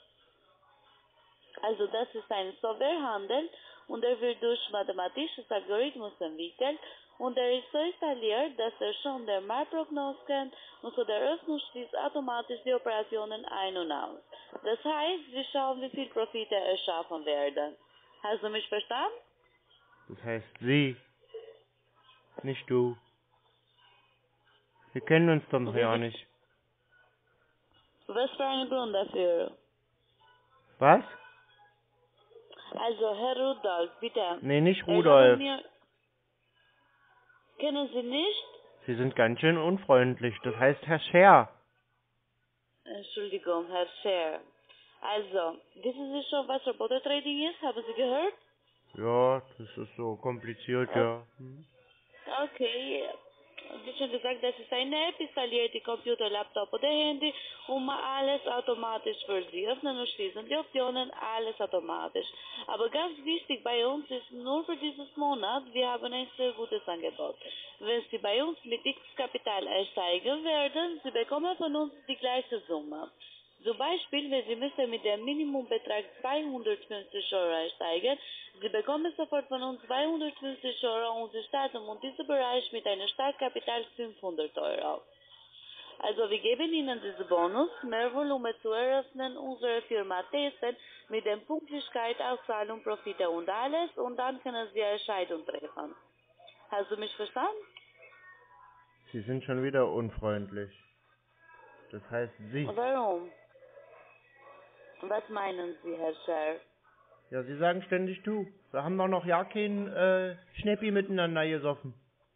also das ist ein Softwarehandel und er wird durch mathematisches Algorithmus entwickelt und er ist so installiert, dass er schon den Marktprognose kennt und so der Öffnung schließt automatisch die Operationen ein und aus. Das heißt, wir schauen, wie viel Profite erschaffen werden. Hast du mich verstanden? Das heißt Sie, nicht du. Wir kennen uns doch noch ja nicht. Was für einen Grund dafür? Was? Also, Herr Rudolf, bitte. Nee, nicht erlauben Rudolf. Mir, kennen Sie nicht? Sie sind ganz schön unfreundlich. Das heißt Herr Scher. Entschuldigung, Herr Scher. Also, wissen Sie schon, was Roboter Trading ist? Haben Sie gehört? Ja, das ist so kompliziert, ja. Hm. Okay. Wie schon gesagt, das ist eine App, installiert die Computer, Laptop oder Handy und macht alles automatisch für Sie. Öffnen und schließen die Optionen, alles automatisch. Aber ganz wichtig bei uns ist nur für dieses Monat, wir haben ein sehr gutes Angebot. Wenn Sie bei uns mit X-Kapital einsteigen werden, Sie bekommen von uns die gleiche Summe. Zum Beispiel, wenn Sie möchten mit dem Minimumbetrag zweihundertfünfzig Euro einsteigen, Sie bekommen sofort von uns zweihundertfünfzig Euro und Sie starten in diesem Bereich mit einem Startkapital fünfhundert Euro. Also wir geben Ihnen diesen Bonus, mehr Volumen zu eröffnen, unsere Firma testen, mit der Pünktlichkeit, Auszahlung, Profite und alles und dann können Sie eine Entscheidung treffen. Hast du mich verstanden? Sie sind schon wieder unfreundlich. Das heißt Sie. Warum? Was meinen Sie, Herr Scher? Ja, Sie sagen ständig du. Wir haben doch noch ja kein äh, Schnäppi miteinander gesoffen.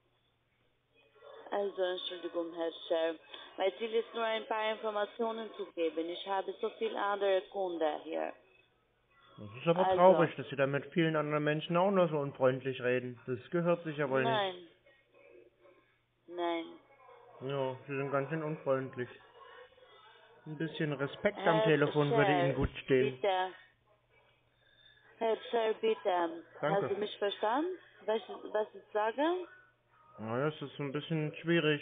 Also, Entschuldigung, Herr Scher. Mein Ziel ist nur ein paar Informationen zu geben. Ich habe so viele andere Kunden hier. Das ist aber Also, traurig, dass Sie da mit vielen anderen Menschen auch noch so unfreundlich reden. Das gehört sich ja wohl Nein. Nein. nicht. Ja, Sie sind ganz schön unfreundlich. Ein bisschen Respekt am Herr Telefon würde Scher, Ihnen gut stehen. bitte. Herr Scher, bitte. Danke. Hast du mich verstanden? Was, was ich sage? Ja, das ist ein bisschen schwierig.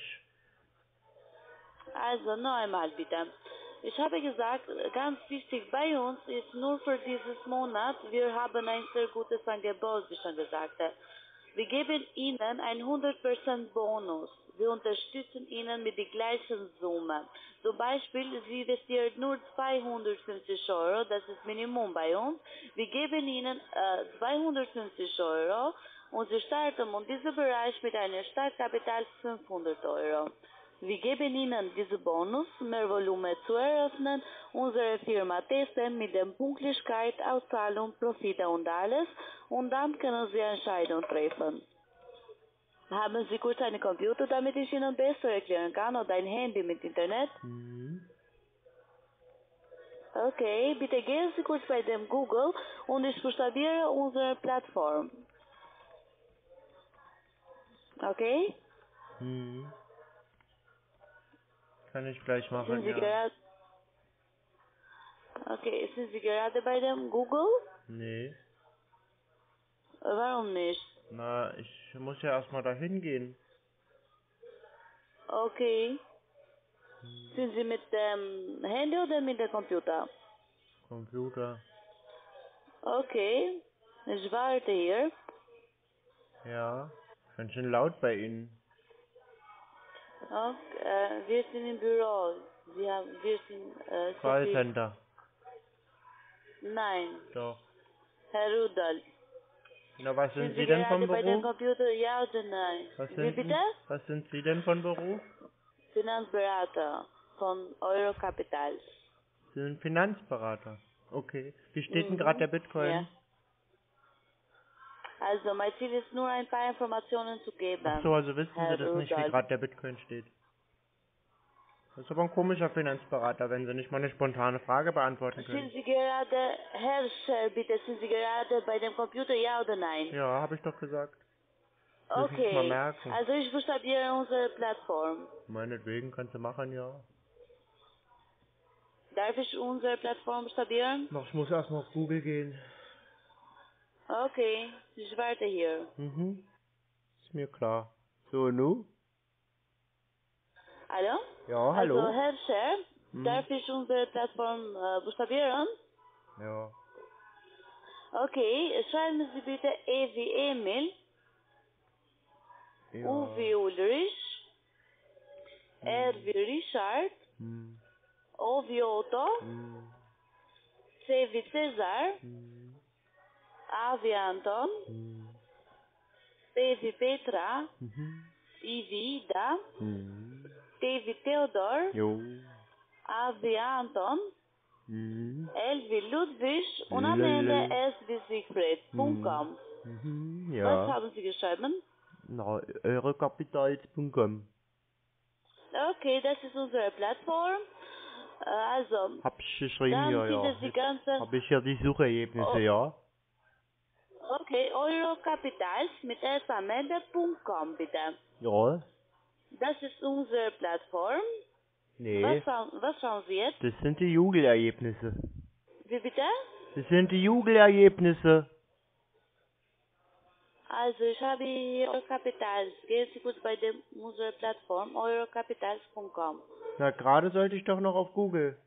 Also, noch einmal bitte. Ich habe gesagt, ganz wichtig bei uns ist nur für dieses Monat, wir haben ein sehr gutes Angebot, wie schon gesagt. Wir geben Ihnen einen hundert Prozent Bonus. Wir unterstützen Ihnen mit der gleichen Summe. Zum Beispiel, Sie investieren nur zweihundertfünfzig Euro, das ist Minimum bei uns. Wir geben Ihnen äh, zweihundertfünfzig Euro und Sie starten in diesem Bereich mit einem Startkapital fünfhundert Euro. Wir geben Ihnen diesen Bonus, mehr Volumen zu eröffnen, unsere Firma testen mit der Pünktlichkeit, Auszahlung, Profite und alles und dann können Sie Entscheidungen treffen. Haben Sie kurz einen Computer, damit ich Ihnen besser erklären kann oder ein Handy mit Internet? Mhm. Okay, bitte gehen Sie kurz bei dem Google und ich buchstabiere unsere Plattform. Okay? Mhm. Kann ich gleich Sind machen, Sie ja. gerade... Okay, sind Sie gerade bei dem Google? Nee. Warum nicht? Na, ich muss ja erstmal dahin gehen. Okay. Sind Sie mit dem Handy oder mit dem Computer? Computer. Okay. Ich warte hier. Ja. Ganz schön laut bei Ihnen. Okay. Äh, wir sind im Büro. Sie haben, wir sind äh, so viel... Callcenter. Nein. Doch. Herr Rudolf. Na, was sind Sind Sie Sie denn von gerade bei dem Beruf? Computer? Ja oder nein? Was Wie sind, bitte? was sind Sie denn von Beruf? Finanzberater von Eurocapital. Sie sind Finanzberater. Okay. Wie steht denn gerade Mhm. der Bitcoin? Ja. Also mein Ziel ist nur ein paar Informationen zu geben. Ach so, also wissen Herr Sie das nicht, wie Rudolph. gerade der Bitcoin steht. Das ist aber ein komischer Finanzberater, wenn Sie nicht mal eine spontane Frage beantworten Sind können. Sie gerade, Herr Scher, bitte, sind Sie gerade bei dem Computer, ja oder nein? Ja, habe ich doch gesagt. Müssen Sie es mal Okay, merken. also ich buchstabiere unsere Plattform. Meinetwegen kannst du machen, ja. Darf ich unsere Plattform buchstabieren? Noch, ich muss erst mal auf Google gehen. Okay, ich warte hier. Mhm. Ist mir klar. So, nu? Hallo? Ja, hallo? Also Herr Scher, Hm. darf ich unsere Plattform äh, buchstabieren? Ja. Okay, schreiben Sie bitte E wie Emil, Ja. U wie Ulrich, R wie Richard, Hm. O wie Otto, Hm. C wie Cäsar, Hm. A wie Anton, Hm. P wie Petra, Mhm. I wie Ida, Hm. T wie Theodor, Jo. A wie Anton, Hm. L wie Ludwig und am Lelele. Ende S wie Siegfried. Punkt com. Mhm. Was Ja. haben Sie geschrieben? Na, eurokapitals punkt com. Okay, das ist unsere Plattform. Äh, Also, Hab ich geschrieben, dann ja, sind ja. es die Jetzt ganzen... hab ich ja die Suchergebnisse, Oh. ja. Okay, Eurocapitals mit S am Ende Punkt com, bitte. Ja. Das ist unsere Plattform. Nee. Was schauen, was schauen Sie jetzt? Das sind die Jugelergebnisse. Wie bitte? Das sind die Jugelergebnisse. Also, ich habe hier Eurocapitals. Gehen Sie kurz bei dem, unserer Plattform, eurocapitals Punkt com. Na, gerade sollte ich doch noch auf Google.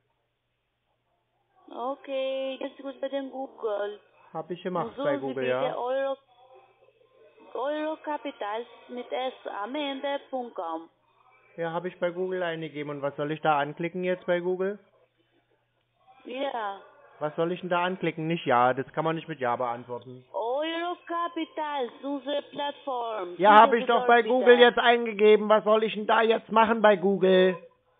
Okay, gehen Sie kurz bei dem Google. Hab ich Und gemacht bei suchen Sie Google, bitte ja. Euro, Eurocapitals mit S am Ende Punkt com. Ja, habe ich bei Google eingegeben. Und was soll ich da anklicken jetzt bei Google? Ja. Was soll ich denn da anklicken? Nicht ja, das kann man nicht mit ja beantworten. Eurocapitals, unsere Plattform. Ja, Klicken habe ich Sie doch dort bei bitte. Google jetzt eingegeben. Was soll ich denn da jetzt machen bei Google?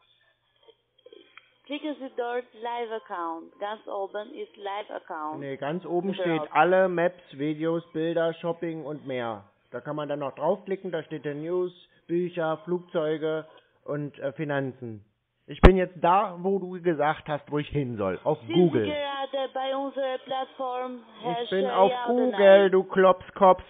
Klicken Sie dort Live Account. Ganz oben ist Live Account. Nee, ganz oben Mit steht drauf. alle Maps, Videos, Bilder, Shopping und mehr. Da kann man dann noch draufklicken, da steht der News, Bücher, Flugzeuge und äh, Finanzen. Ich bin jetzt da, wo du gesagt hast, wo ich hin soll. Auf Sind Google. Sie gerade bei unserer Plattform, Herr Ich bin Scher, auf ja oder Google, nein? du Klopskopf.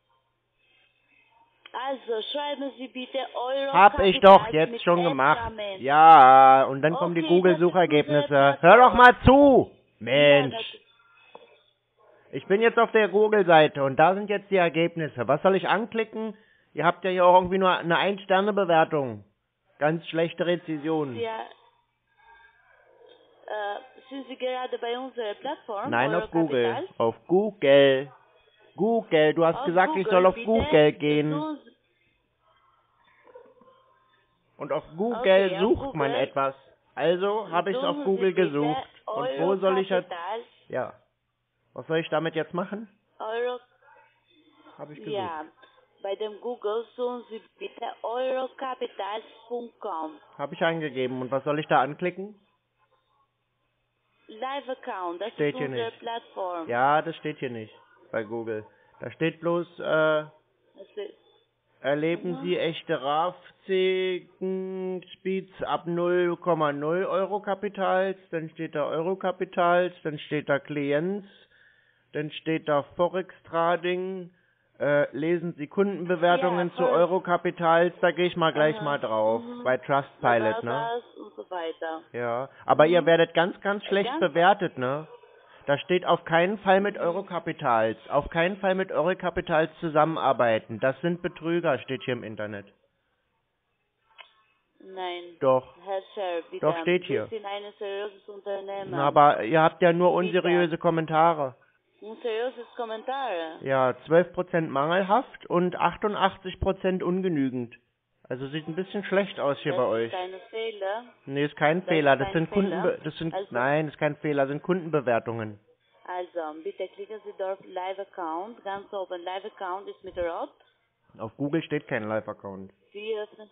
Also, schreiben Sie bitte Eurocapitals Hab ich doch mit jetzt schon S gemacht. am Ende. Ja, und dann kommen die Okay, Google-Suchergebnisse. das ist Hör unsere doch mal zu! Ja, Mensch. das- Ich bin jetzt auf der Google-Seite und da sind jetzt die Ergebnisse. Was soll ich anklicken? Ihr habt ja hier auch irgendwie nur eine ein-Sterne-Bewertung. Ganz schlechte Rezession. Ja. Äh, sind Sie gerade bei unserer Plattform? Nein, auf Google. Eurocapitals? Auf Google. Google. Du hast Auf gesagt, ich Google, soll auf bitte. Google gehen. Tun Sie- Und auf Google Okay, auf sucht man Google. etwas. Also habe ich es tun auf Sie Google bitte gesucht. Und wo soll ich jetzt... Eurocapitals, Ja. Was soll ich damit jetzt machen? Euro, Habe ich gesucht. ja, bei dem Google suchen Sie bitte eurocapitals Punkt com. Habe ich eingegeben. Und was soll ich da anklicken? Live Account, das Steht ist hier unsere nicht. Plattform. Ja, das steht hier nicht bei Google. Da steht bloß, äh, Das ist, erleben Mhm. Sie echte Rafzigen-Speeds ab null Komma null Euro-Kapitals, dann steht da Euro-Kapitals, dann steht da Klienz, dann steht da Forex-Trading, äh, lesen Sie Kundenbewertungen Ja, zu Forex- Euro-Kapitals, da gehe ich mal gleich Aha. mal drauf, Mhm. bei Trustpilot, das, ne? das und so weiter. Ja, aber ihr Mhm. werdet ganz, ganz schlecht Ganz- bewertet, ne? Da steht auf keinen Fall mit Eurokapitals, auf keinen Fall mit Eurokapitals zusammenarbeiten. Das sind Betrüger, steht hier im Internet. Nein. Doch. Herr Scher, bitte. Doch, steht hier. Wir sind ein seriöses Unternehmen. Na, aber ihr habt ja nur Bitte. unseriöse Kommentare. Unseriöses Kommentare. Ja, zwölf Prozent mangelhaft und achtundachtzig Prozent ungenügend. Also sieht ein bisschen schlecht aus hier das bei ist euch. keine Fehler. Nee, ist kein Das Fehler. ist Das kein sind Kundenbe Fehler. das sind Also- nein, das ist kein Fehler, das sind Kundenbewertungen. Also, bitte klicken Sie dort Live Account. Ganz oben. Live Account ist mit Rot. Auf Google steht kein Live-Account. Sie öffnen.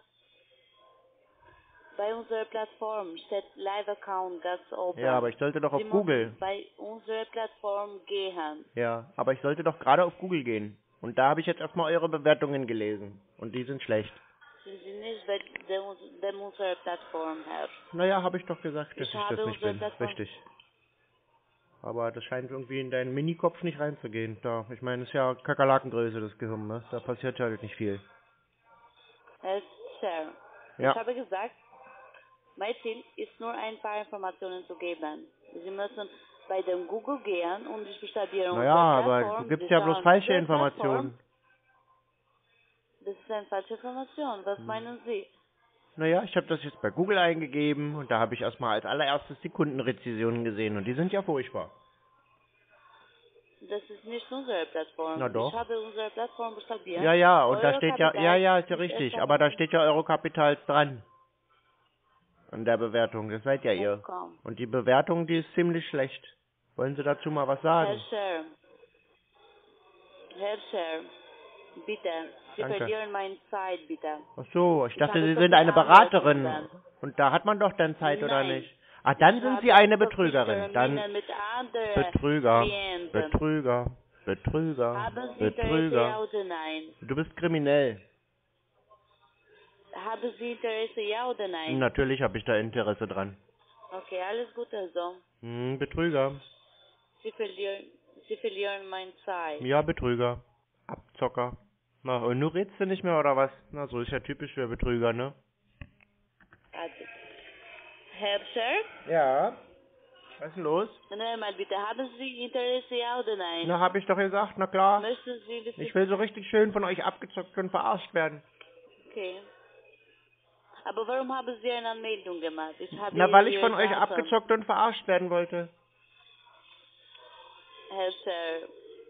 Bei unserer Plattform steht Live Account ganz oben. Ja, aber ich sollte doch auf Sie Google. müssen bei unserer Plattform gehen. Ja, aber ich sollte doch gerade auf Google gehen. Und da habe ich jetzt erstmal eure Bewertungen gelesen. Und die sind schlecht. Sind Sie nicht bei der, der unserer Plattform, Herr? Naja, habe ich doch gesagt, dass Ich ich, habe das nicht unsere bin. Plattform- Richtig. Aber das scheint irgendwie in deinen Minikopf nicht reinzugehen. Da, ich meine, es ist ja Kakerlakengröße, das Gehirn, ne? Da passiert ja halt nicht viel. Herr Scher, Ja. ich habe gesagt, mein Ziel ist nur ein paar Informationen zu geben. Sie müssen bei dem Google gehen und ich buchstabiere Naja, unsere aber Plattform. du gibst Sie ja bloß schauen falsche unsere Plattform. Informationen. Das ist eine falsche Information. Was Hm. meinen Sie? Naja, ich habe das jetzt bei Google eingegeben und da habe ich erstmal als allererstes die Kundenrezensionen gesehen und die sind ja furchtbar. Das ist nicht unsere Plattform. Na doch. Ich habe unsere Plattform buchstabiert. Ja, ja, und da Euro steht ja, Kapital ja, ja, ist ja ist richtig, erst aber da steht ja Eurokapitals dran. An der Bewertung, das seid ja ihr. Komm. Und die Bewertung, die ist ziemlich schlecht. Wollen Sie dazu mal was Herr sagen? Scher, Herr Scher, bitte, Sie Danke. verlieren meine Zeit, bitte. Ach so, ich Ich dachte, habe Sie so sind viele eine andere Beraterin. Kunden. Und da hat man doch dann Zeit, oder Nein. nicht? Ah, dann Ich sind habe Sie eine so viele Betrügerin. Dann Termine mit anderen Betrüger, Klienten. Betrüger, Betrüger, Haben Sie Interesse, ja Betrüger. oder nein? Du bist kriminell. Haben Sie Interesse, ja oder nein? Natürlich habe ich da Interesse dran. Okay, alles gut also. Hm, Betrüger. Sie verlieren, Sie verlieren meine Zeit. Ja, Betrüger. Abzocker. Na, und nu redst du nicht mehr, oder was? Na, so ist ja typisch für Betrüger, ne? Also, Herr Scher, Ja. Was ist denn los? noch mal bitte, haben Sie Interesse, ja oder nein? Na, hab ich doch gesagt, na klar. Möchten Sie wissen? Ich will so richtig schön von euch abgezockt und verarscht werden. Okay. Aber warum haben Sie eine Anmeldung gemacht? Ich habe Na, weil ich Ihre von euch Daten. abgezockt und verarscht werden wollte. Herr Scher.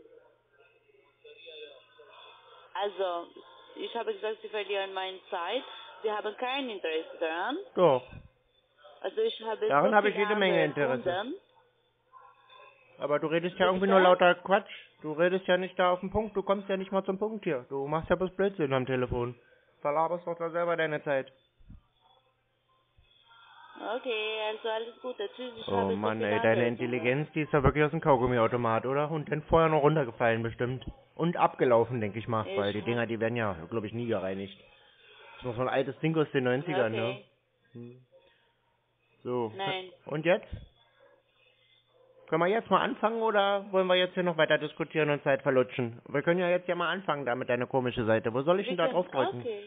Also, ich habe gesagt, Sie verlieren meine Zeit. Sie haben kein Interesse daran. Doch. Also ich habe Daran so habe ich viele jede Menge andere Interesse. Kunden. Aber du redest ja Wie irgendwie bitte? nur lauter Quatsch. Du redest ja nicht da auf den Punkt. Du kommst ja nicht mal zum Punkt hier. Du machst ja bloß Blödsinn am Telefon. Verlaberst doch da selber deine Zeit. Okay, also alles Gute. Tschüss. Ich Oh habe so Mann, viele ey, andere deine Kunden. Intelligenz, die ist ja wirklich aus dem Kaugummiautomat, oder? Und dann vorher noch runtergefallen bestimmt. Und abgelaufen, denke ich mal. Ich Weil die hab- Dinger, die werden ja, glaube ich, nie gereinigt. Das ist noch so ein altes Ding aus den neunzigern, ne? Okay. Hm. So. Nein. Und jetzt? Können wir jetzt mal anfangen oder wollen wir jetzt hier noch weiter diskutieren und Zeit verlutschen? Wir können ja jetzt ja mal anfangen da mit deiner komischen Seite. Wo soll ich denn da Wir drauf können- drücken? Okay.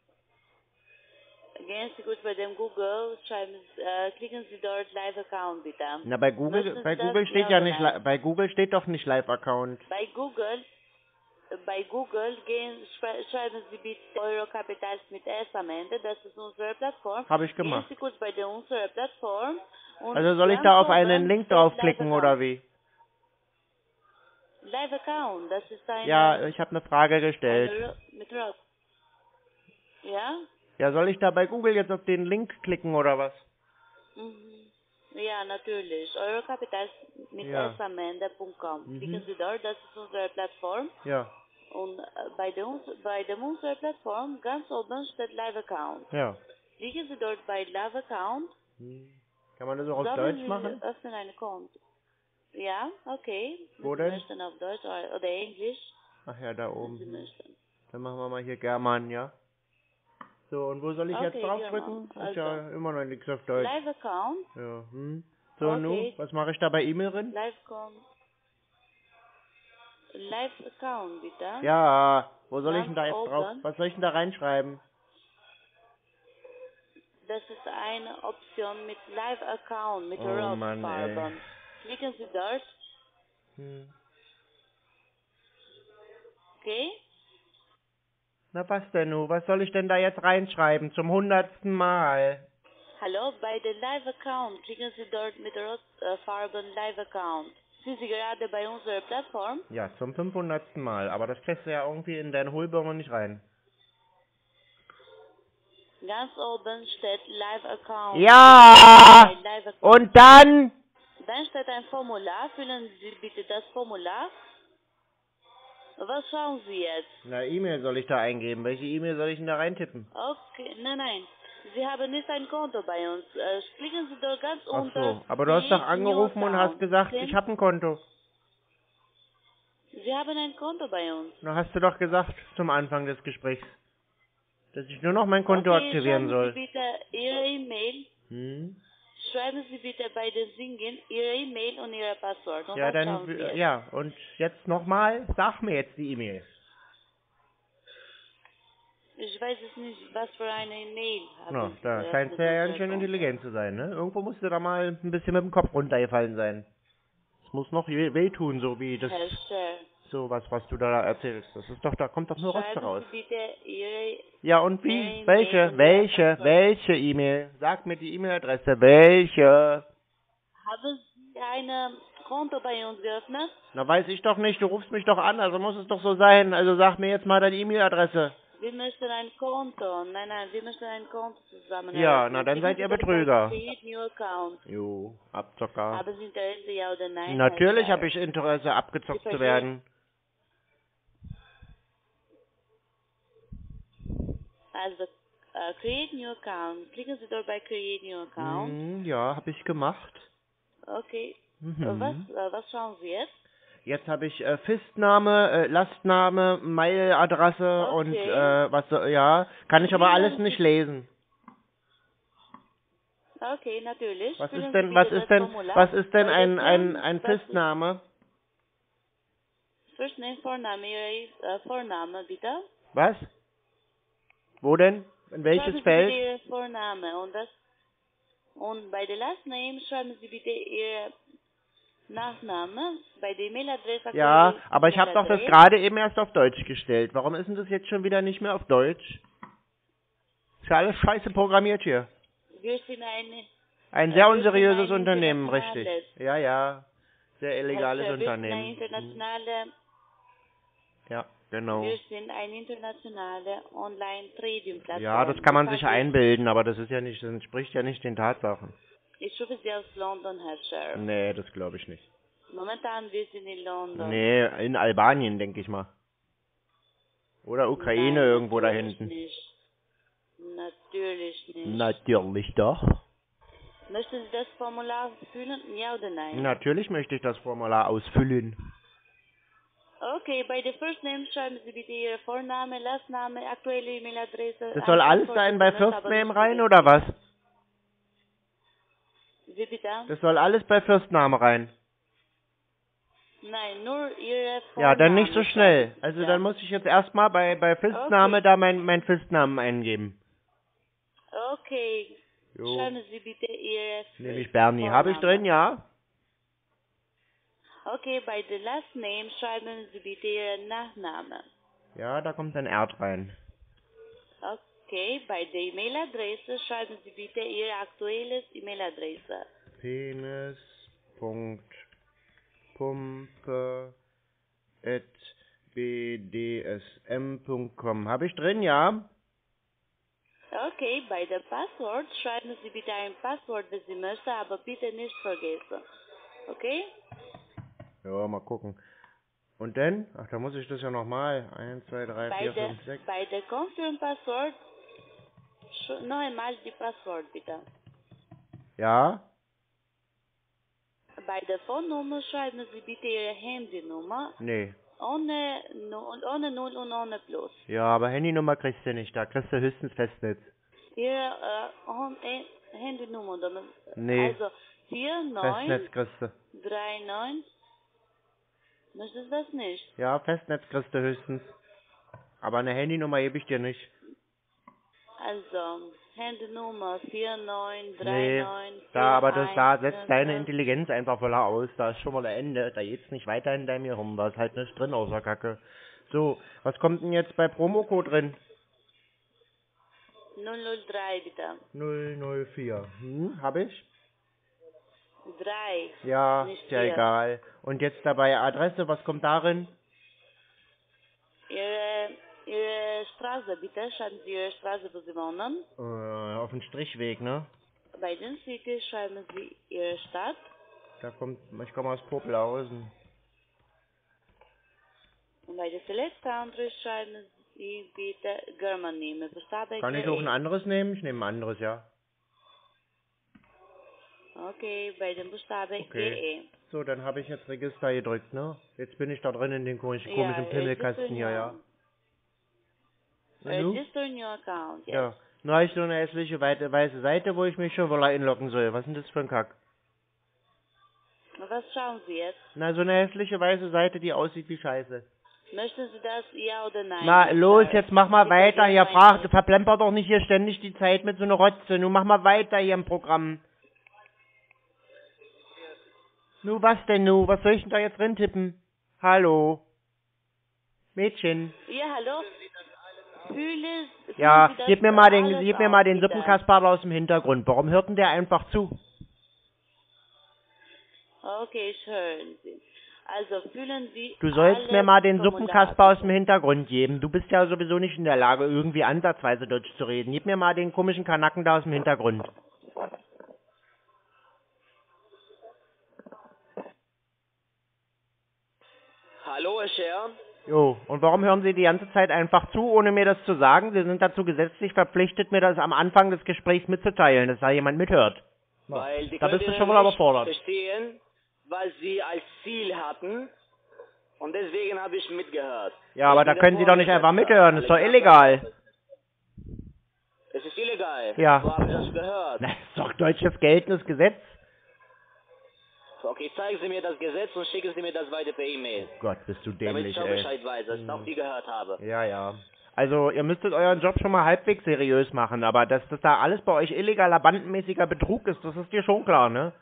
Gehen Sie gut bei dem Google, schreiben, Sie- äh, klicken Sie dort Live-Account bitte. Na, bei Google, Möchten Sie bei das? Google steht Ja ja oder nicht, nein? li- bei Google steht doch nicht Live-Account. Bei Google, bei Google gehen, schrei- schreiben Sie bitte Eurokapitals mit S am Ende, das ist unsere Plattform. Habe ich Gehen gemacht. Sie kurz bei der unserer Plattform. Und Also soll ich ganz da auf oben einen Link steht draufklicken Live-Account. oder wie? Live-Account, das ist eine... Ja, ich habe eine Frage eine gestellt. Ro- mit Rock. Ja? Ja, soll ich da bei Google jetzt auf den Link klicken oder was? Mhm. Ja, natürlich. Eurokapitals mit Ja. S am Ende Punkt com. Mhm. Klicken Sie dort, das ist unsere Plattform. Ja, Und äh, bei, der, uns- bei der unserer Plattform ganz oben steht Live-Account. ja. Klicken Sie dort bei Live-Account. Hm. Kann man das auch auf Sollen Deutsch Sie machen? öffnen ein Konto. Ja, okay. Wo Wenn Sie denn? möchten auf Deutsch oder oder Englisch, Ach ja, da wenn oben. Sie möchten. Dann machen wir mal hier German, ja? So, und wo soll ich jetzt Okay, draufdrücken? German. Ist ja Also. immer noch nichts auf Deutsch. Live-Account. Ja, hm. So, Okay. nu, was mache ich da bei E-Mail drin? Live-Account. Live-Account, bitte. Ja, wo soll ich Ganz denn da jetzt drauf? oben. Was soll ich denn da reinschreiben? Das ist eine Option mit Live-Account, mit Oh Mann, ey. Rotfarben. Klicken Sie dort, Hm. okay? Na was denn nu? Was soll ich denn da jetzt reinschreiben? Zum hundertsten Mal. Hallo, bei der Live-Account klicken Sie dort mit Rotfarben Live-Account. Sind Sie gerade bei unserer Plattform? Ja, zum fünfhundertsten Mal. Aber das kriegst du ja irgendwie in deine Hohlbirne nicht rein. Ganz oben steht Live-Account. Ja! Bei Live-Account. Und dann? Dann steht ein Formular. Füllen Sie bitte das Formular. Was schauen Sie jetzt? Na, E-Mail soll ich da eingeben. Welche E-Mail soll ich denn da reintippen? Okay, nein, nein. Sie haben nicht ein Konto bei uns. Äh, klicken Sie dort ganz Ach unten. so, aber du hast doch die angerufen und hast News gesagt, Account. ich habe ein Konto. Sie haben ein Konto bei uns. Na, hast du doch gesagt zum Anfang des Gesprächs, dass ich nur noch mein Konto Okay, aktivieren schreiben soll. Sie bitte Ihre E-Mail. Hm? Schreiben Sie bitte bei den Singen Ihre E-Mail und Ihr Passwort. Und Ja, was dann, schauen Sie w- jetzt? ja, und jetzt nochmal, sag mir jetzt die E-Mail. Ich weiß es nicht, was für eine E-Mail haben Na, Sie da geöffnet, scheint ja ganz unser schön Konto. intelligent zu sein, ne? Irgendwo musste da mal ein bisschen mit dem Kopf runtergefallen sein. Es muss noch weh- wehtun, so wie das, Herr Scher, so was, was du da erzählst. Das ist doch, da kommt doch nur Rotze schreiben raus. Sie bitte Ihre Ja, und wie? E-Mail Welche? und Welche? Ihr Passwort. Welche E-Mail? Sag mir die E-Mail-Adresse. Welche? Haben Sie ein Konto bei uns geöffnet? Na, weiß ich doch nicht. Du rufst mich doch an, also muss es doch so sein. Also sag mir jetzt mal deine E-Mail-Adresse. Wir möchten ein Konto. Nein, nein, wir möchten ein Konto zusammen Ja, eröffnen. na, dann Klicken seid Sie ihr doch bei Betrüger. Create New Account. Jo, Abzocker. Haben Sie Interesse, ja oder nein? Natürlich Herr habe ich Interesse, abgezockt Sie zu werden. Also, äh, Create New Account. Klicken Sie dort bei Create New Account. Hm, ja, habe ich gemacht. Okay. Mhm. Äh, Was, äh, was schauen Sie jetzt? Jetzt habe ich äh, Fistname, äh, Lastname, Mailadresse Okay. und äh, was so, ja, kann ich aber Wie alles lange nicht Sie- lesen. Okay, natürlich. Was Füllen ist Sie denn, bitte was das ist denn, Formular. was ist denn Bei ein der ein Firma- ein was ist- Fistname? First Name, Vorname, Ihre äh, Vorname, bitte. Was? Wo denn? In welches Schreiben Sie Feld? bitte Ihren Vorname und das und bei der Last Name schreiben Sie bitte Ihr Nachname. Bei der E-Mail-Adresse Ja, aktuelle aber ich habe doch das E-Mail-Adresse. gerade eben erst auf Deutsch gestellt. Warum ist denn das jetzt schon wieder nicht mehr auf Deutsch? Ist ja alles scheiße programmiert hier. Wir sind eine Ein Äh, sehr wir sind unseriöses ein Unternehmen, richtig. internationales. Ja, ja. Sehr illegales Herr Scher, wir sind Unternehmen. eine internationale, Ja, genau. wir sind eine internationale Online-Trading-Plattform. Ja, das kann man sich Das heißt, einbilden, aber das ist ja nicht, das entspricht ja nicht den Tatsachen. Ich rufe Sie aus London, Herr Scher. Nee, das glaube ich nicht. Momentan wir sind in London. Nee, in Albanien, denke ich mal. Oder Ukraine Nein, irgendwo da natürlich hinten. Nicht. Natürlich nicht. Natürlich doch. Möchten Sie das Formular füllen? Ja oder nein? Natürlich möchte ich das Formular ausfüllen. Okay, bei der First Name schreiben Sie bitte Ihre Vorname, Lastname, aktuelle E-Mail-Adresse. Das soll ein alles Passwort, sein das bei Sie möchten, First aber Name nicht rein, vergessen. oder was? Wie bitte? Das soll alles bei First Name rein. Nein, nur Ihre Vorname. Ja, dann nicht so schnell. schreiben Sie Also bitte. dann muss ich jetzt erstmal bei, bei Fistname Okay. da mein, mein Fistnamen eingeben. Okay, Jo. schreiben Sie bitte Ihre Nehme ich Bernie. Habe ich Vorname. drin, ja? Okay, bei der Last Name schreiben Sie bitte Ihren Nachname. Ja, da kommt ein R rein. Okay, bei der E-Mail-Adresse schreiben Sie bitte Ihre aktuelle E-Mail-Adresse. Penis. Punkt. Pumpe. at b d s m punkt com. Habe ich drin, ja? Okay, bei der Passwort schreiben Sie bitte ein Passwort, das Sie möchten, aber bitte nicht vergessen. Okay? Ja, mal gucken. Und dann? Ach, da muss ich das ja nochmal. eins, zwei, drei, Bei vier, der, fünf, sechs. bei der Confirm Passwort sch- noch einmal die Passwort bitte. Ja? Bei der Phonennummer schreiben Sie bitte Ihre Handynummer Nee. ohne, Nu- ohne Null und ohne Plus. Ja, aber Handynummer kriegst du nicht. Da kriegst du höchstens Festnetz. Ihre äh, Hon- äh, Handynummer. dann- Nee. Also vier neun Festnetz kriegst du. drei neun. Das ist das nicht. Ja, Festnetz kriegst du höchstens. Aber eine Handynummer gebe ich dir nicht. Also Handynummer vier neun drei Nee, neun vier da, aber das, da setzt eins deine fünf. Intelligenz einfach voller aus. Da ist schon mal ein Ende. Da geht's nicht weiter hinter mir rum. Da ist halt nichts drin außer Kacke. So, was kommt denn jetzt bei Promocode drin? null null drei bitte. null null vier. Hm, hab ich? drei. Ja, Nicht ist ja vier. egal. Und jetzt dabei Adresse, was kommt darin? Ihre, Ihre Straße bitte. Schreiben Sie Ihre Straße, wo Sie wohnen. Äh, auf den Strichweg, ne? Bei den City schreiben Sie Ihre Stadt. Da kommt, ich komme aus Popelhausen. Und bei der Select Country schreiben Sie bitte Germany mit Buchstabe Kann ich G E. auch ein anderes nehmen? Ich nehme ein anderes, ja. Okay, bei dem Buchstabe Okay. G E. So, dann habe ich jetzt Register gedrückt, ne? Jetzt bin ich da drin in den komischen, Ja, komischen Pimmelkasten register hier, ja. Na, du? Register in your account, yes. Ja. Nur habe ich so eine hässliche weite, weiße Seite, wo ich mich schon wohl einloggen soll. Was ist denn das für ein Kack? Was schauen Sie jetzt? Na, so eine hässliche weiße Seite, die aussieht wie Scheiße. Möchten Sie das ja oder nein? Na, los, jetzt mach mal Bitte weiter. gerne Hier, ein- fragt, verplemper doch nicht hier ständig die Zeit mit so einer Rotze. Nun mach mal weiter hier im Programm. Nu, was denn nu? Was soll ich denn da jetzt drin tippen? Hallo? Mädchen? Ja, hallo? Fühle, fühlen Ja, Sie das gib mir mal den, alles gib mir mal auf, den bitte? Suppenkasperl aus dem Hintergrund. Warum hört denn der einfach zu? Okay, ich höre Sie. Also fühlen Sie Du sollst alles mir mal den Formular, Suppenkasper aus dem bitte. Hintergrund geben. Du bist ja sowieso nicht in der Lage, irgendwie ansatzweise Deutsch zu reden. Gib mir mal den komischen Kanacken da aus dem Hintergrund. Hallo, Herr Scher. Jo, und warum hören Sie die ganze Zeit einfach zu, ohne mir das zu sagen? Sie sind dazu gesetzlich verpflichtet, mir das am Anfang des Gesprächs mitzuteilen, dass da jemand mithört. Weil die Da bist du können schon wohl nicht überfordert. verstehen, was Sie als Ziel hatten. Und deswegen habe ich mitgehört. Ja, aber Ich da bin können der Sie doch nicht einfach Vorgesetzte. mithören, das ist doch Alexander. illegal. Es ist illegal. Ja. Wo haben Sie das gehört? Das ist doch deutsches geltendes Gesetz. Okay, zeigen Sie mir das Gesetz und schicken Sie mir das weiter per E-Mail. Gott, bist du Damit ich dämlich, auch ey. Bescheid weiß, dass ich auch die gehört habe. Ja, ja. Also, ihr müsstet euren Job schon mal halbwegs seriös machen, aber dass das da alles bei euch illegaler, bandenmäßiger Betrug ist, das ist dir schon klar, ne?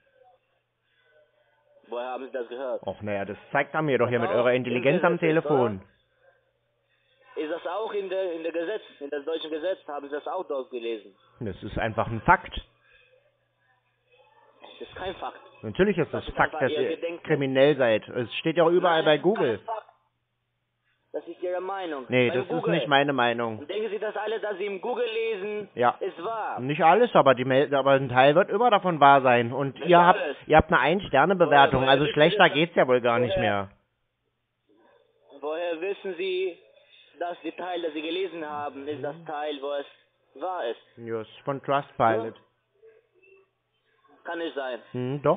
Woher haben Sie das gehört? Och, naja, das zeigt er mir doch hier mit auch eurer im Intelligenz am Gesetz ist, Telefon. Ist das auch in der in der Gesetz, in das deutsche Gesetz? Haben Sie das auch dort gelesen? Das ist einfach ein Fakt. Das ist kein Fakt. Natürlich ist das Das ist Fakt, einfach dass ihr ihr Gedenken. kriminell seid. Es steht ja auch überall Nein, bei das ist Google. kein Fakt. Das ist Ihre Meinung. Nee, Beim das ist Google. nicht meine Meinung. Und denken Sie, dass alle, dass Sie im Google lesen, Ja. ist wahr? Nicht alles, aber die Mel aber ein Teil wird immer davon wahr sein. Und Nicht ihr habt alles. ihr habt eine Ein-Sterne-Bewertung, Woher- also woher schlechter wissen Sie geht's ja wohl gar nicht woher- mehr. Woher wissen Sie, dass die Teil, das Sie gelesen haben, ist das Teil, wo es wahr ist? Ja, ist von Trustpilot. Kann nicht sein. Hm, doch.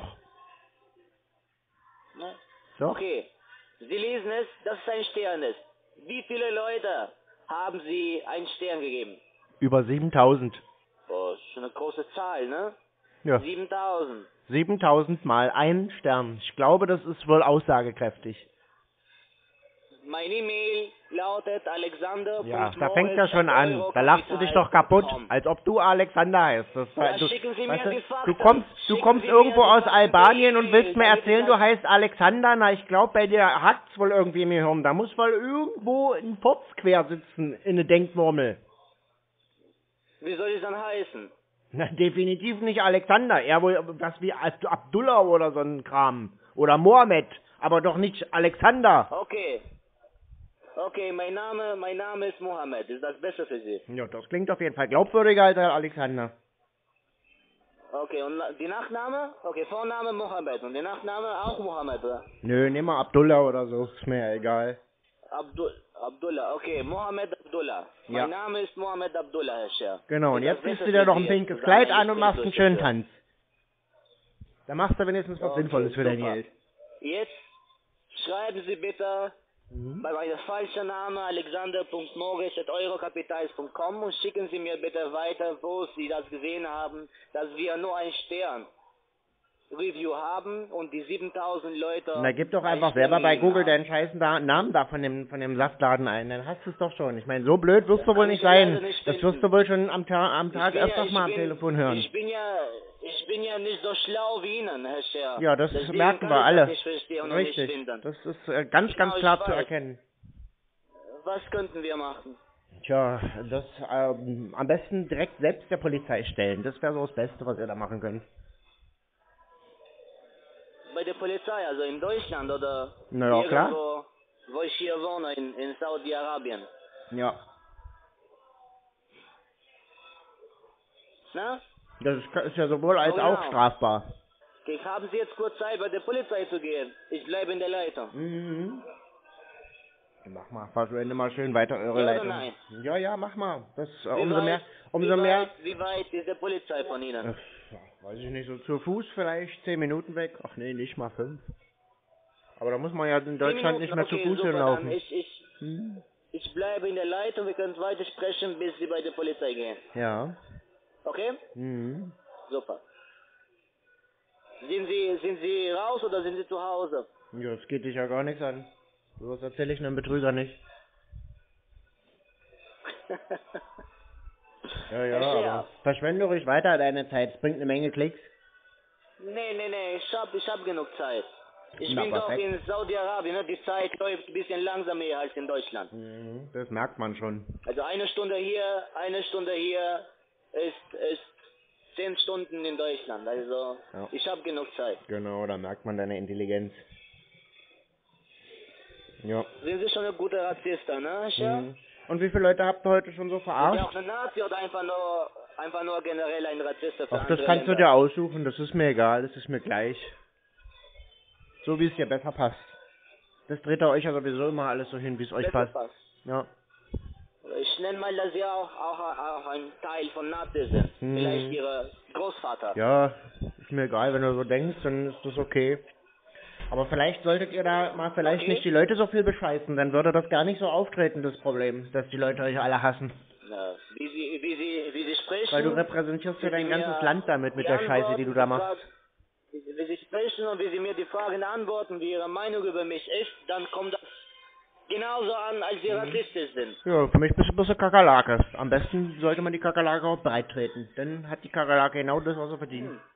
Ne? Doch. Okay. Sie lesen es, dass es ein Stern ist. Wie viele Leute haben Sie einen Stern gegeben? Über siebentausend. Oh, das ist schon eine große Zahl, ne? Ja. siebentausend. siebentausend mal ein Stern. Ich glaube, das ist wohl aussagekräftig. Mein E-Mail lautet Alexander. Ja, da fängt ja schon an. Da lachst du dich doch kaputt, als ob du Alexander heißt. Das, Ja, du, schicken Sie mir weißt du, die Fakten. du kommst, du Schicken kommst Sie mir irgendwo die aus Fakten Albanien und per willst mir E-Mail, erzählen, damit du heißt Alexander. Na, ich glaube, bei dir hat's wohl irgendwie im Hirn. Da muss wohl irgendwo ein Furz quer sitzen in eine Denkmurmel. Wie soll es dann heißen? Na, definitiv nicht Alexander. Eher wohl was wie Abdullah oder so ein Kram. Oder Mohammed. Aber doch nicht Alexander. Okay. Okay, mein Name, mein Name ist Mohammed. Ist das besser für Sie? Ja, das klingt auf jeden Fall glaubwürdiger als Alexander. Okay, und na- die Nachname? Okay, Vorname Mohammed und der Nachname auch Mohammed, oder? Nö, nimm mal Abdullah oder so. Ist mir ja egal. Abdul Abdullah, okay, Mohammed Abdullah. Ja. Mein Name ist Mohammed Abdullah, Herr Scher. Genau, und Ist das jetzt ziehst besser du dir für doch ein Sie pinkes jetzt Kleid zusammen an und mit machst einen Durchführen? schönen Tanz. Da machst du wenigstens was Okay, Sinnvolles für dein super. Geld. Jetzt schreiben Sie bitte Mhm. bei meinem falschen Name alexander punkt morris at eurocapitals punkt com und schicken Sie mir bitte weiter, wo Sie das gesehen haben, dass wir nur ein Stern Review haben und die siebentausend Leute... Na, gib doch einen einfach Stern selber bei gegeben Google haben. deinen scheißen da Namen da von dem, von dem Saftladen ein. Dann hast du es doch schon. Ich meine, so blöd wirst du wohl kann nicht ich leider sein. nicht Das finden. wirst du wohl schon am, Ta am Tag Ich bin ja- öfters ich mal am bin- Telefon hören. Ich bin ja, ich bin ja nicht so schlau wie Ihnen, Herr Scher. Ja, das Deswegen merken kann wir ich das alle. nicht verstehen und nicht Richtig. finden. Das ist äh, ganz, Genau, ganz ich klar zu weiß. erkennen. Was könnten wir machen? Tja, das ähm, am besten direkt selbst der Polizei stellen. Das wäre so das Beste, was ihr da machen könnt. Bei der Polizei, also in Deutschland oder Na ja, klar. irgendwo, wo ich hier wohne, in, in Saudi-Arabien. Ja. Na? Das ist, ist ja sowohl als Oh, auch genau. strafbar. Okay, haben Sie jetzt kurz Zeit, bei der Polizei zu gehen? Ich bleibe in der Leitung. Mhm. Mach mal, verschwende mal schön weiter eure Ja oder Leitung. nein? Ja, ja, mach mal. Das, äh, Wie umso weit- mehr, umso wie mehr. Weit, wie weit ist der Polizei von Ihnen? Äh, Ja, weiß ich nicht, so zu Fuß vielleicht zehn Minuten weg. Ach nee, nicht mal fünf. Aber da muss man ja in Deutschland Minuten, nicht mehr okay, zu Fuß super, hinlaufen. dann ich, ich, Hm? ich bleibe in der Leitung, wir können weiter sprechen, bis Sie bei der Polizei gehen. Ja. Okay? Mhm. Super. Sind Sie, sind Sie raus oder sind Sie zu Hause? Ja, das geht dich ja gar nichts an. So was erzähle ich einem Betrüger nicht. Ja, ja, Herr Scheer. aber verschwende ruhig weiter deine Zeit. Es bringt eine Menge Klicks. Nee, nee, nee, ich hab, ich hab genug Zeit. Ich Na, bin doch perfekt. in Saudi-Arabien, ne? Die Zeit läuft ein bisschen langsamer hier als in Deutschland. Mhm, das merkt man schon. Also eine Stunde hier, eine Stunde hier ist, ist zehn Stunden in Deutschland. Also Ja. ich habe genug Zeit. Genau, da merkt man deine Intelligenz. Ja. Sind Sie schon ein guter Rassist, ne? Ja? Mhm. Und wie viele Leute habt ihr heute schon so Sind Sie verarscht? auch ein Nazi oder einfach nur, einfach nur generell ein Rassist für Ach, andere das kannst du Länder? dir aussuchen. Das ist mir egal. Das ist mir gleich. So wie es dir besser passt. Das dreht ihr euch ja sowieso immer alles so hin, wie es euch Besser passt. passt. Ja. Ich nenne mal, dass Sie auch, auch, auch ein Teil von Nazis sind. Hm. Vielleicht Ihre Großvater. Ja, ist mir egal, wenn du so denkst, dann ist das okay. Aber vielleicht solltet ihr da mal vielleicht Okay. nicht die Leute so viel bescheißen, dann würde das gar nicht so auftreten, das Problem, dass die Leute euch alle hassen. Ja, wie Sie, wie Sie, wie Sie sprechen. Weil du repräsentierst ja wie dein Sie ganzes mir Land damit, mit die der Scheiße, die du da Antworten machst. gefragt- Wie, wie Sie sprechen und wie Sie mir die Fragen antworten, wie Ihre Meinung über mich ist, dann kommt das genauso an, als Sie rassistisch sind. Ja, für mich bist du bloß eine Kakerlake. Am besten sollte man die Kakerlake auch breit treten. Dann hat die Kakerlake genau das, was sie verdient. Hm.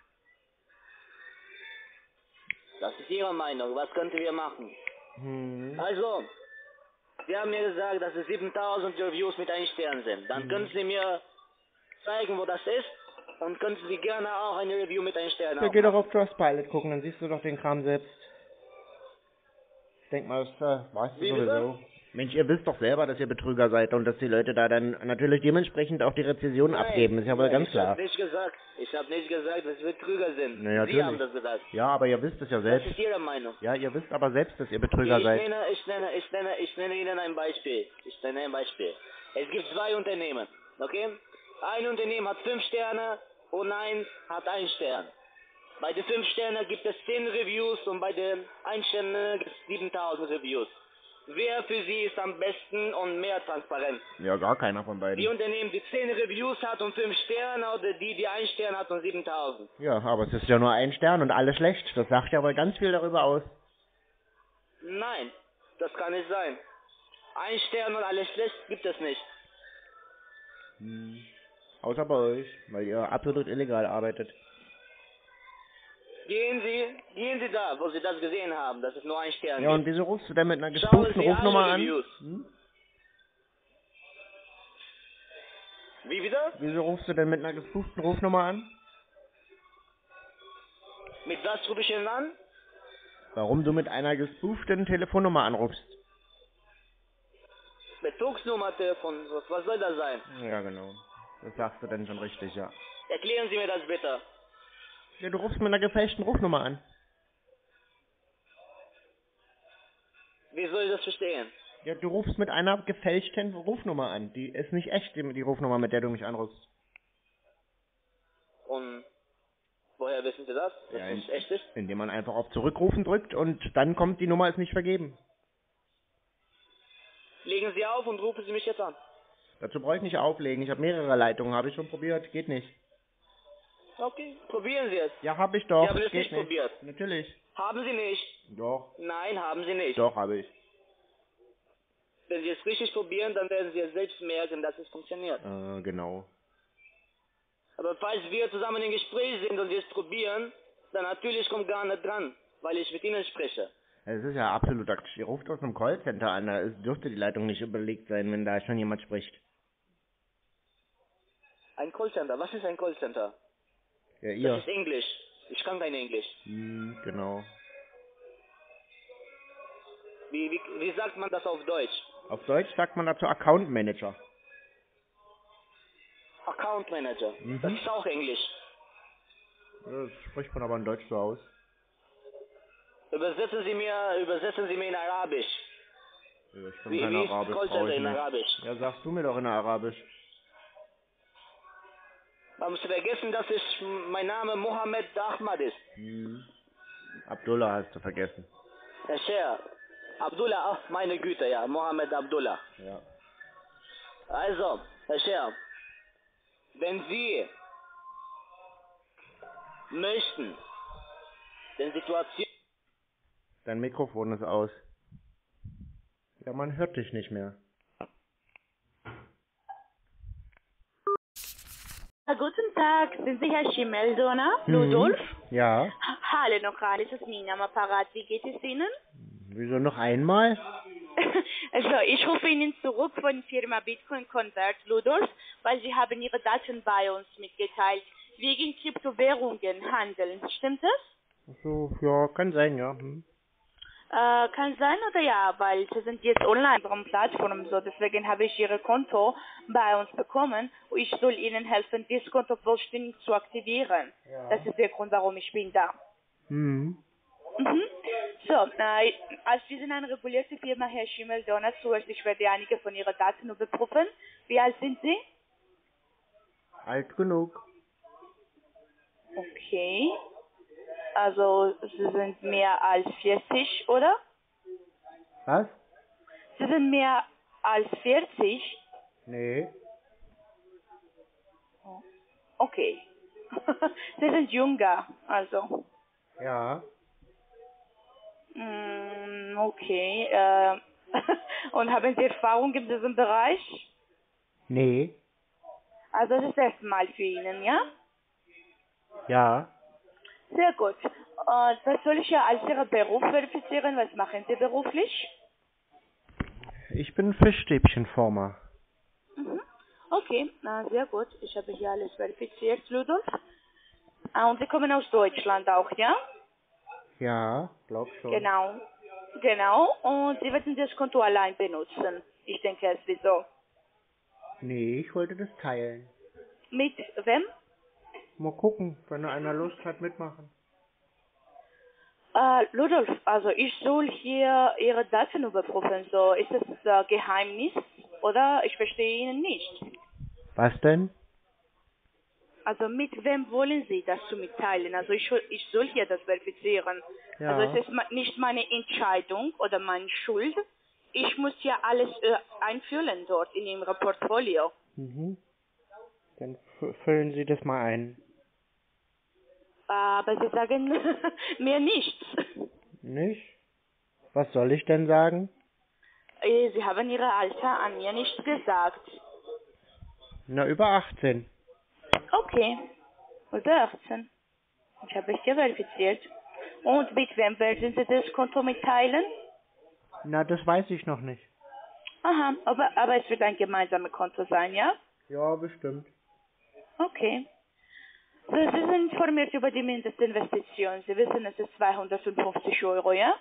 Das ist Ihre Meinung. Was könnten wir machen? Hm. Also, Sie haben mir gesagt, dass es siebentausend Reviews mit einem Stern sind. Dann können Sie mir zeigen, wo das ist. Und können Sie gerne auch eine Review mit einem Stern Ja, auch geh doch machen. auf Trustpilot gucken, dann siehst du doch den Kram selbst. Ich denk mal, das äh, weißt du Wie sowieso. Mensch, ihr wisst doch selber, dass ihr Betrüger seid und dass die Leute da dann natürlich dementsprechend auch die Rezession abgeben. Ist ja wohl nein, ganz ich klar. habe nicht gesagt, ich habe nicht gesagt, dass wir Betrüger sind. Na, Sie natürlich. haben das gesagt. Ja, aber ihr wisst es ja Das selbst. ist Ihre Meinung. Ja, ihr wisst aber selbst, dass ihr Betrüger ich seid. nenne, ich nenne, ich nenne, ich nenne Ihnen ein Beispiel. Ich nenne ein Beispiel. Es gibt zwei Unternehmen, okay? Ein Unternehmen hat fünf Sterne und eins hat einen Stern. Bei den fünf Sternen gibt es zehn Reviews und bei den ein Sternen gibt es siebentausend Reviews. Wer für Sie ist am besten und mehr transparent? Ja, gar keiner von Die beiden. Unternehmen, die zehn Reviews hat und fünf Sterne oder die, die ein Stern hat und siebentausend? Ja, aber es ist ja nur ein Stern und alles schlecht. Das sagt ja aber ganz viel darüber aus. Nein, das kann nicht sein. Ein Stern und alles schlecht gibt es nicht. Hm. Außer bei euch, weil ihr absolut illegal arbeitet. Gehen Sie, gehen Sie da, wo Sie das gesehen haben, dass es nur ein Stern Ja, und gibt. wieso rufst du denn mit einer Schauen gespuckten Sie alle Rufnummer an? Reviews. Hm? Wie wieder? Wieso rufst du denn mit einer gespuckten Rufnummer an? Mit was rufe ich Ihnen an? Warum du mit einer gespooften Telefonnummer anrufst? Betrugsnummer, Telefon, was, was soll das sein? Ja, genau. Das sagst du denn schon richtig, ja. Erklären Sie mir das bitte. Ja, du rufst mit einer gefälschten Rufnummer an. Wie soll ich das verstehen? Ja, du rufst mit einer gefälschten Rufnummer an. Die ist nicht echt, die, die Rufnummer, mit der du mich anrufst. Und woher wissen Sie das? Dass Ja, es nicht echt ist? Indem man einfach auf Zurückrufen drückt und dann kommt, die Nummer ist nicht vergeben. Legen Sie auf und rufen Sie mich jetzt an. Dazu brauche ich nicht auflegen. Ich habe mehrere Leitungen, habe ich schon probiert. Geht nicht. Okay, probieren Sie es. Ja, habe ich doch. Sie haben es Geht nicht probiert. Natürlich. Haben Sie nicht. Doch. Nein, haben Sie nicht. Doch, habe ich. Wenn Sie es richtig probieren, dann werden Sie es selbst merken, dass es funktioniert. Äh, genau. Aber falls wir zusammen im Gespräch sind und wir es probieren, dann natürlich kommt gar nicht dran, weil ich mit Ihnen spreche. Es ist ja absolut aktiv. Ihr ruft aus einem Callcenter an. Da ist- dürfte die Leitung nicht überlegt sein, wenn da schon jemand spricht. Ein Callcenter. Was ist ein Callcenter? Ja, Das ihr. ist Englisch. Ich kann kein Englisch. Hm, genau. Wie, wie, wie sagt man das auf Deutsch? Auf Deutsch sagt man dazu Account Manager. Account Manager. Mhm. Das ist auch Englisch. Das spricht man aber in Deutsch so aus. Übersetzen Sie mir, übersetzen Sie mir in Arabisch. Ja, ich kann Wie, kein wie ist Arabisch, brauche Callcenter ich in nicht. Arabisch? Ja, sagst du mir doch in Arabisch. Haben Sie vergessen, dass ich, mein Name Mohammed Ahmad ist? Hm. Abdullah hast du vergessen. Herr Scher, Abdullah, ach, meine Güte, ja, Mohammed Abdullah. Ja. Also, Herr Scher, wenn Sie möchten, den Situation... Dein Mikrofon ist aus. Ja, man hört dich nicht mehr. Guten Tag, sind Sie Herr Schimmeldonner, Mhm. Ludolf? Ja. Hallo nochmal, ist das Nina am Apparat, wie geht es Ihnen? Wieso noch einmal? Also, ich rufe Ihnen zurück von Firma Bitcoin Convert, Ludolf, weil Sie haben Ihre Daten bei uns mitgeteilt, wegen Kryptowährungen handeln, stimmt das? So, ja, kann sein, ja. Hm. Äh, kann sein oder ja, weil Sie sind jetzt online auf unserer Plattform, so deswegen habe ich Ihr Konto bei uns bekommen und ich soll Ihnen helfen, dieses Konto vollständig zu aktivieren. Ja. Das ist der Grund, warum ich bin da. Mhm. Mhm. So, äh, als wir sind eine regulierte Firma, Herr Schimmel-Donner, zuerst ich werde einige von Ihren Daten überprüfen. Wie alt sind Sie? Alt genug. Okay. Also, Sie sind mehr als vierzig, oder? Was? Sie sind mehr als vierzig? Nee. Okay. Sie sind jünger, also. Ja. Mm, okay. Äh, und haben Sie Erfahrung in diesem Bereich? Nee. Also, das ist das erste Mal für Ihnen, ja? Ja. Sehr gut. Und was soll ich ja als Ihren Beruf verifizieren? Was machen Sie beruflich? Ich bin Fischstäbchenformer. Mhm. Okay, na, sehr gut. Ich habe hier alles verifiziert, Ludolf. Ah, und Sie kommen aus Deutschland auch, ja? Ja, glaub schon. Genau. Genau. Und Sie werden das Konto allein benutzen. Ich denke, es wird so. Nee, ich wollte das teilen. Mit wem? Mal gucken, wenn einer Lust hat, mitmachen. Äh, Ludolf, also ich soll hier Ihre Daten überprüfen. So, ist das äh, Geheimnis? Oder? Ich verstehe Ihnen nicht. Was denn? Also mit wem wollen Sie das zu mitteilen? Also ich, ich soll hier das verifizieren. Ja. Also es ist ma- nicht meine Entscheidung oder meine Schuld. Ich muss ja alles äh, einfüllen dort in Ihrem Portfolio. Mhm. Dann f- füllen Sie das mal ein. Aber Sie sagen mir nichts. Nicht? Was soll ich denn sagen? Äh, Sie haben Ihre Alter an mir nicht gesagt. Na, über achtzehn. Okay. Oder achtzehn. Ich habe es hier verifiziert. Und mit wem werden Sie das Konto mitteilen? Na, das weiß ich noch nicht. Aha, aber, aber es wird ein gemeinsames Konto sein, ja? Ja, bestimmt. Okay. So, Sie sind informiert über die Mindestinvestition. Sie wissen, es ist zweihundertfünfzig Euro, ja?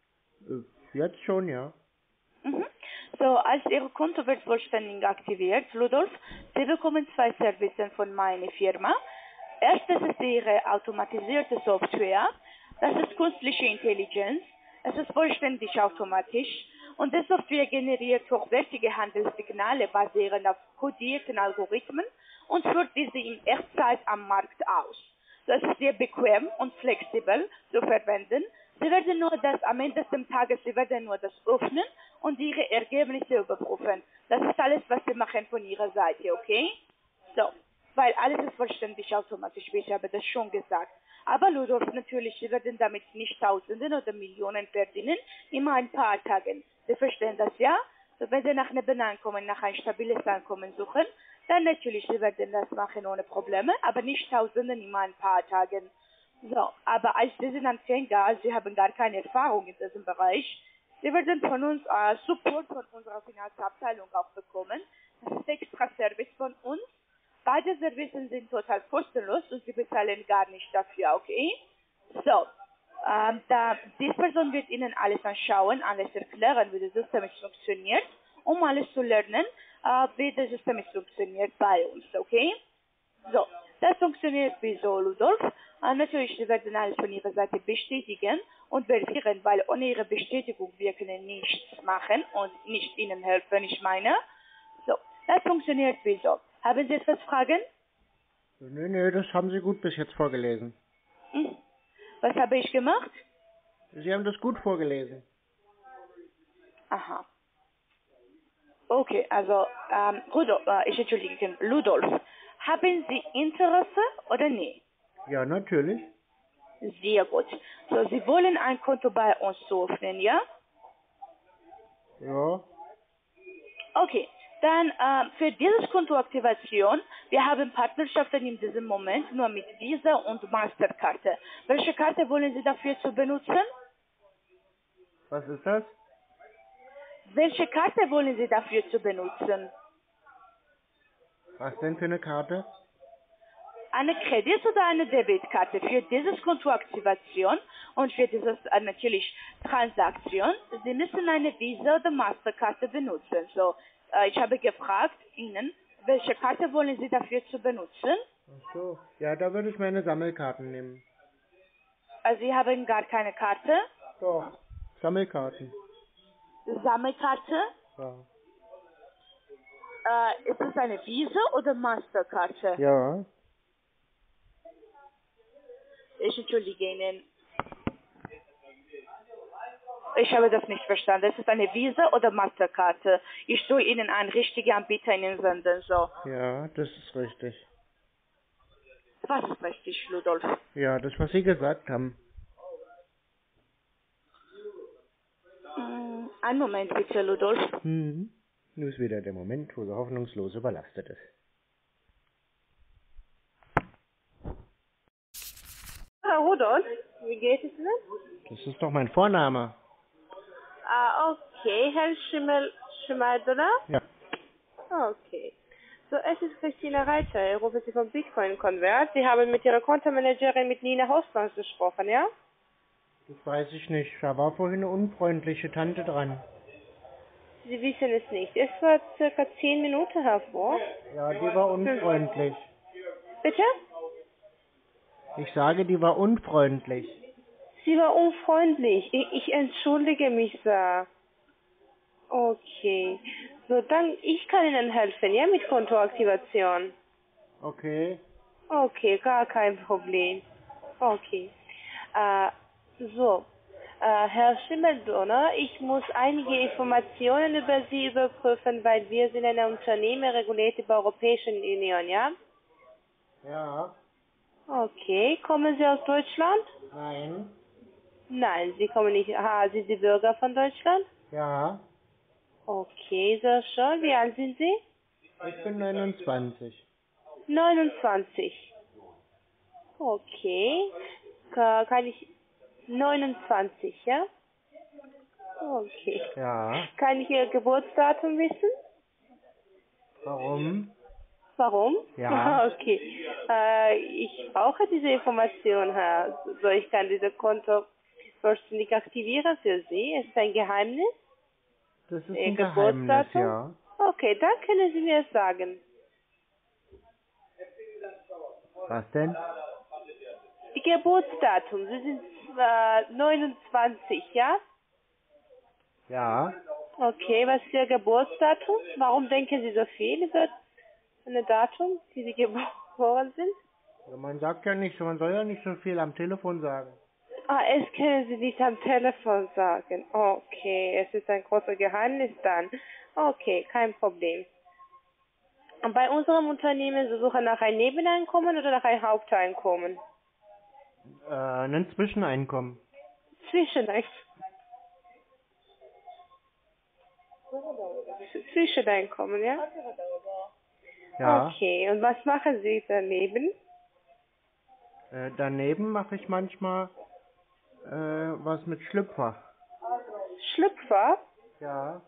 Äh, Jetzt schon, ja. Mhm. So, als Ihr Konto wird vollständig aktiviert, Ludolf, Sie bekommen zwei Services von meiner Firma. Erstes ist Ihre automatisierte Software. Das ist künstliche Intelligenz. Es ist vollständig automatisch. Und die Software generiert hochwertige Handelssignale basierend auf kodierten Algorithmen und führt diese in Echtzeit am Markt aus. Das ist sehr bequem und flexibel zu verwenden. Sie werden nur das am Ende des Tages, Sie werden nur das öffnen und Ihre Ergebnisse überprüfen. Das ist alles, was Sie machen von Ihrer Seite, okay? So, weil alles ist vollständig automatisch, wie ich habe das schon gesagt. Aber Ludolf, natürlich, Sie werden damit nicht Tausenden oder Millionen verdienen, immer ein paar Tagen. Sie verstehen das, ja? So, wenn Sie nach einem Einkommen, nach ein stabiles Einkommen suchen, dann natürlich, Sie werden das machen ohne Probleme, aber nicht Tausenden, immer ein paar Tagen. So, aber als Sie sind Anfänger, also Sie haben gar keine Erfahrung in diesem Bereich, Sie werden von uns äh, Support von unserer Finanzabteilung auch bekommen. Das ist extra Service von uns. Beide Services sind total kostenlos und Sie bezahlen gar nicht dafür, okay? So, ähm, da, diese Person wird Ihnen alles anschauen, alles erklären, wie das System funktioniert, um alles zu lernen, äh, wie das System funktioniert bei uns, okay? So, das funktioniert wie so, Ludolf. Äh, natürlich, Sie werden alles von Ihrer Seite bestätigen und verifizieren, weil ohne Ihre Bestätigung wir können nichts machen und nicht Ihnen helfen, ich meine. So, das funktioniert wie so. Haben Sie etwas Fragen? Nö, nö, das haben Sie gut bis jetzt vorgelesen. Hm. Was habe ich gemacht? Sie haben das gut vorgelesen. Aha. Okay, also, ähm, Rudolf, äh, ich entschuldige, Ludolf, haben Sie Interesse oder nicht? Ja, natürlich. Sehr gut. So, Sie wollen ein Konto bei uns öffnen, ja? Ja. Okay, dann ähm, für diese Kontoaktivation, wir haben Partnerschaften in diesem Moment nur mit Visa und Masterkarte. Welche Karte wollen Sie dafür zu benutzen? Was ist das? Welche Karte wollen Sie dafür zu benutzen? Was denn für eine Karte? Eine Kredit- oder eine Debitkarte für diese Kontoaktivation und für dieses äh, natürlich Transaktion. Sie müssen eine Visa- oder Masterkarte benutzen. So, äh, ich habe gefragt Ihnen, welche Karte wollen Sie dafür zu benutzen? Ach so. Ja, da würde ich meine Sammelkarten nehmen. Also Sie haben gar keine Karte? Doch. Sammelkarten. Sammelkarte? Ja. Äh, ist es eine Visa- oder Masterkarte? Ja. Ich entschuldige Ihnen. Ich habe das nicht verstanden. Es ist eine Visa- oder Masterkarte. Ich soll Ihnen einen richtigen Anbieter Ihnen senden, so. Ja, das ist richtig. Was ist richtig, Ludolf? Ja, das, was Sie gesagt haben. Mm, einen Moment bitte, Ludolf. Mhm. Nun ist wieder der Moment, wo sie hoffnungslos überlastet ist. Hallo Rudolf, wie geht es Ihnen? Das ist doch mein Vorname. Ah, okay, Herr Schimmel, Schimmeldler? Ja. Okay. So, es ist Christina Reiter, ich rufe Sie vom Bitcoin Convert. Sie haben mit Ihrer Kontomanagerin, mit Nina Hausmanns gesprochen, ja? Das weiß ich nicht. Da war vorhin eine unfreundliche Tante dran. Sie wissen es nicht. Es war circa zehn Minuten hervor. Ja, die war unfreundlich. Bitte? Ich sage, die war unfreundlich. Sie war unfreundlich. Ich, ich entschuldige mich sehr. Okay. So, dann, ich kann Ihnen helfen, ja, mit Kontoaktivation. Okay. Okay, gar kein Problem. Okay. Äh, so, äh, Herr Schimmeldonner, ich muss einige Informationen über Sie überprüfen, weil wir sind ein Unternehmen reguliert bei der Europäischen Union, ja? Ja. Okay, kommen Sie aus Deutschland? Nein. Nein, Sie kommen nicht. Ah, sind Sie Bürger von Deutschland? Ja. Okay, sehr schön. Wie alt sind Sie? Ich bin neunundzwanzig. neunundzwanzig. Okay. Ka- Kann ich... neunundzwanzig, ja? Okay. Ja. Kann ich Ihr Geburtsdatum wissen? Warum? Warum? Ja. Okay. Äh, ich brauche diese Information, Herr. So, ich kann diese Konto vollständig aktivieren für Sie. Es ist ein Geheimnis. Das ist Ihr ein Geheimnis, Geburtsdatum? ja. Okay, dann können Sie mir es sagen. Was denn? Ihr Geburtsdatum, Sie sind äh, neunundzwanzig, ja? Ja. Okay, was ist Ihr Geburtsdatum? Warum denken Sie so viel über ein Datum, die Sie geboren sind? Ja, man sagt ja nicht so, man soll ja nicht so viel am Telefon sagen. Ah, es können Sie nicht am Telefon sagen. Okay, es ist ein großes Geheimnis dann. Okay, kein Problem. Und bei unserem Unternehmen, Sie suchen nach einem Nebeneinkommen oder nach einem Haupteinkommen? Äh, ein Zwischeneinkommen. Zwischeneinkommen. Zwischeneinkommen, ja? Ja. Okay, und was machen Sie daneben? Äh, daneben mache ich manchmal äh, was mit Schlüpfer. Schlüpfer? Ja.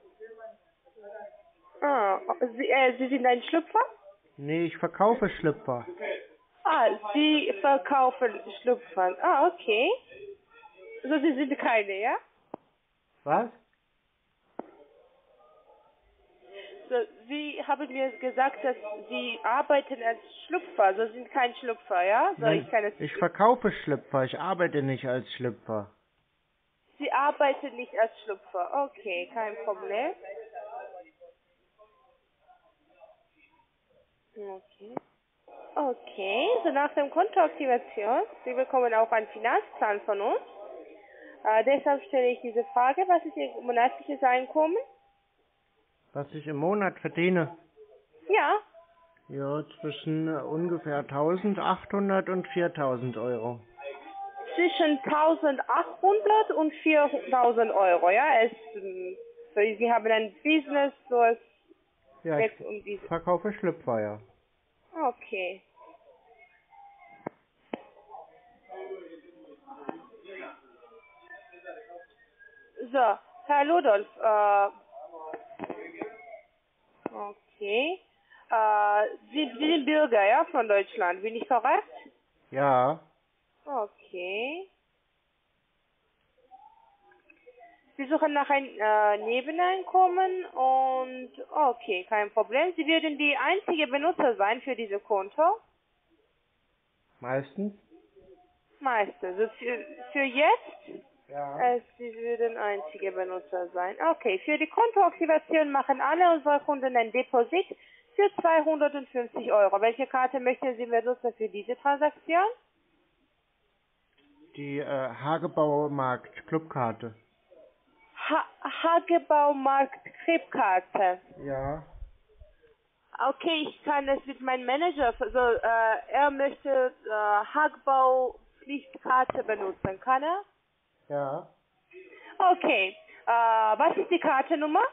Ah, Sie, äh, Sie sind ein Schlüpfer? Nee, ich verkaufe Schlüpfer. Ah, Sie verkaufen Schlüpfer. Ah, okay. So, Sie sind keine, ja? Was? So, Sie haben mir gesagt, dass Sie arbeiten als Schlüpfer. So, Sie sind kein Schlüpfer, ja? So, Nein, ich kann es. ich verkaufe Schlüpfer, ich arbeite nicht als Schlüpfer. Sie arbeiten nicht als Schlüpfer. Okay, kein Problem. Okay. Okay, so nach dem Kontoaktivation, Sie bekommen auch einen Finanzplan von uns. Äh, deshalb stelle ich diese Frage, was ist Ihr monatliches Einkommen? Was ich im Monat verdiene? Ja. Ja, zwischen äh, ungefähr eintausendachthundert und viertausend Euro. Zwischen eintausendachthundert und viertausend Euro, ja? Es, ähm, so, Sie haben ein Business, so es Ja, geht ich um diese. verkaufe Schlüpfer, ja. Okay. So, Herr Ludolf, äh, okay. Äh, Sie, Sie sind Bürger, ja, von Deutschland, bin ich korrekt? Ja. Okay. Sie suchen nach einem äh, Nebeneinkommen und okay, kein Problem. Sie werden die einzige Benutzer sein für dieses Konto. Meistens? Meistens. Also für, für jetzt, Ja. äh, Sie würden einzige Benutzer sein. Okay, für die Kontoaktivation machen alle unsere Kunden ein Deposit für zweihundertfünfzig Euro. Welche Karte möchten Sie benutzen für diese Transaktion? Die äh, Hagebaumarkt Clubkarte. Ha Hagebaumarkt Krebkarte. Ja. Okay, ich kann es mit meinem Manager, also äh, er möchte äh, Hagebau-Pflichtkarte benutzen, kann er? Ja. Okay, äh, was ist die Kartennummer?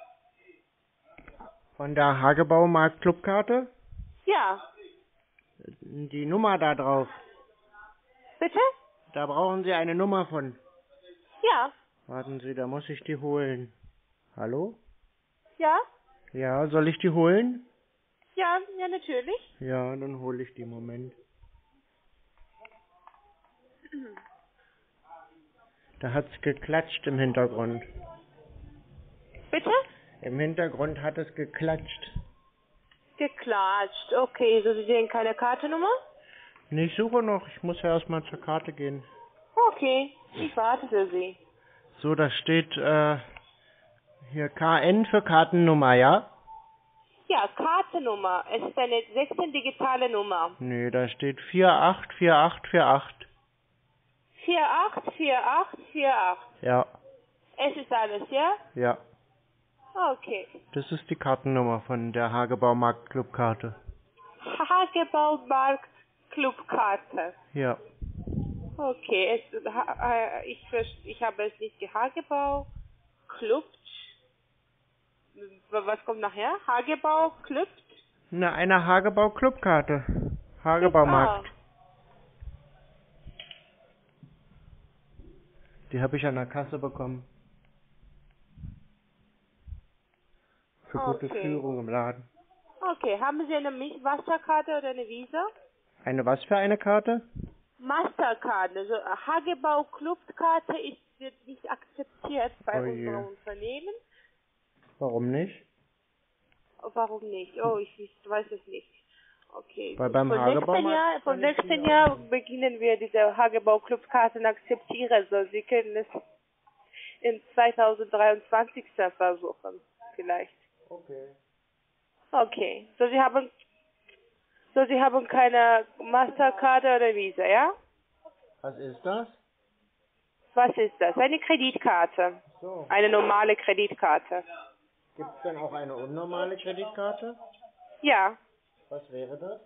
Von der Hagebaumarkt Clubkarte? Ja. Die Nummer da drauf. Bitte? Da brauchen Sie eine Nummer von. Ja. Warten Sie, da muss ich die holen. Hallo? Ja? Ja, soll ich die holen? Ja, ja, natürlich. Ja, dann hole ich die. Moment. Da hat's geklatscht im Hintergrund. Bitte? Im Hintergrund hat es geklatscht. Geklatscht. Okay, so Sie sehen keine Kartennummer? Nee, ich suche noch. Ich muss ja erstmal zur Karte gehen. Okay, ich warte für Sie. So, da steht äh, hier K N für Kartennummer, ja? Ja, Kartennummer. Es ist eine sechzehn digitale Nummer. Nee, da steht vier acht vier acht vier acht. vier acht vier acht vier acht. Ja. Es ist alles, ja? Ja. Okay. Das ist die Kartennummer von der Hagebaumarkt Clubkarte. Hagebaumarkt Clubkarte. Ja. Okay, es, ha, ich, ich habe es nicht Hagebau Club. Was kommt nachher? Hagebau Club? Na, eine Hagebau Clubkarte. Hagebaumarkt. Ah. Die habe ich an der Kasse bekommen. Für gute Okay. Führung im Laden. Okay, haben Sie eine Masterkarte oder eine Visa? Eine was für eine Karte? Mastercard, also Hagebau Clubkarte ist wird nicht akzeptiert bei Oh je. unserem Unternehmen. Warum nicht? Warum nicht? Oh, ich, ich weiß es nicht. Okay. Weil beim Von Hagebau nächsten Jahr, von nächsten Jahr beginnen wir diese Hagebau Clubkarten akzeptieren. So, Sie können es in zweitausenddreiundzwanzig versuchen, vielleicht. Okay. Okay. So, Sie haben, so, Sie haben keine Mastercard oder Visa, ja? Was ist das? Was ist das? Eine Kreditkarte. So. Eine normale Kreditkarte. Gibt es denn auch eine unnormale Kreditkarte? Ja. Was wäre das?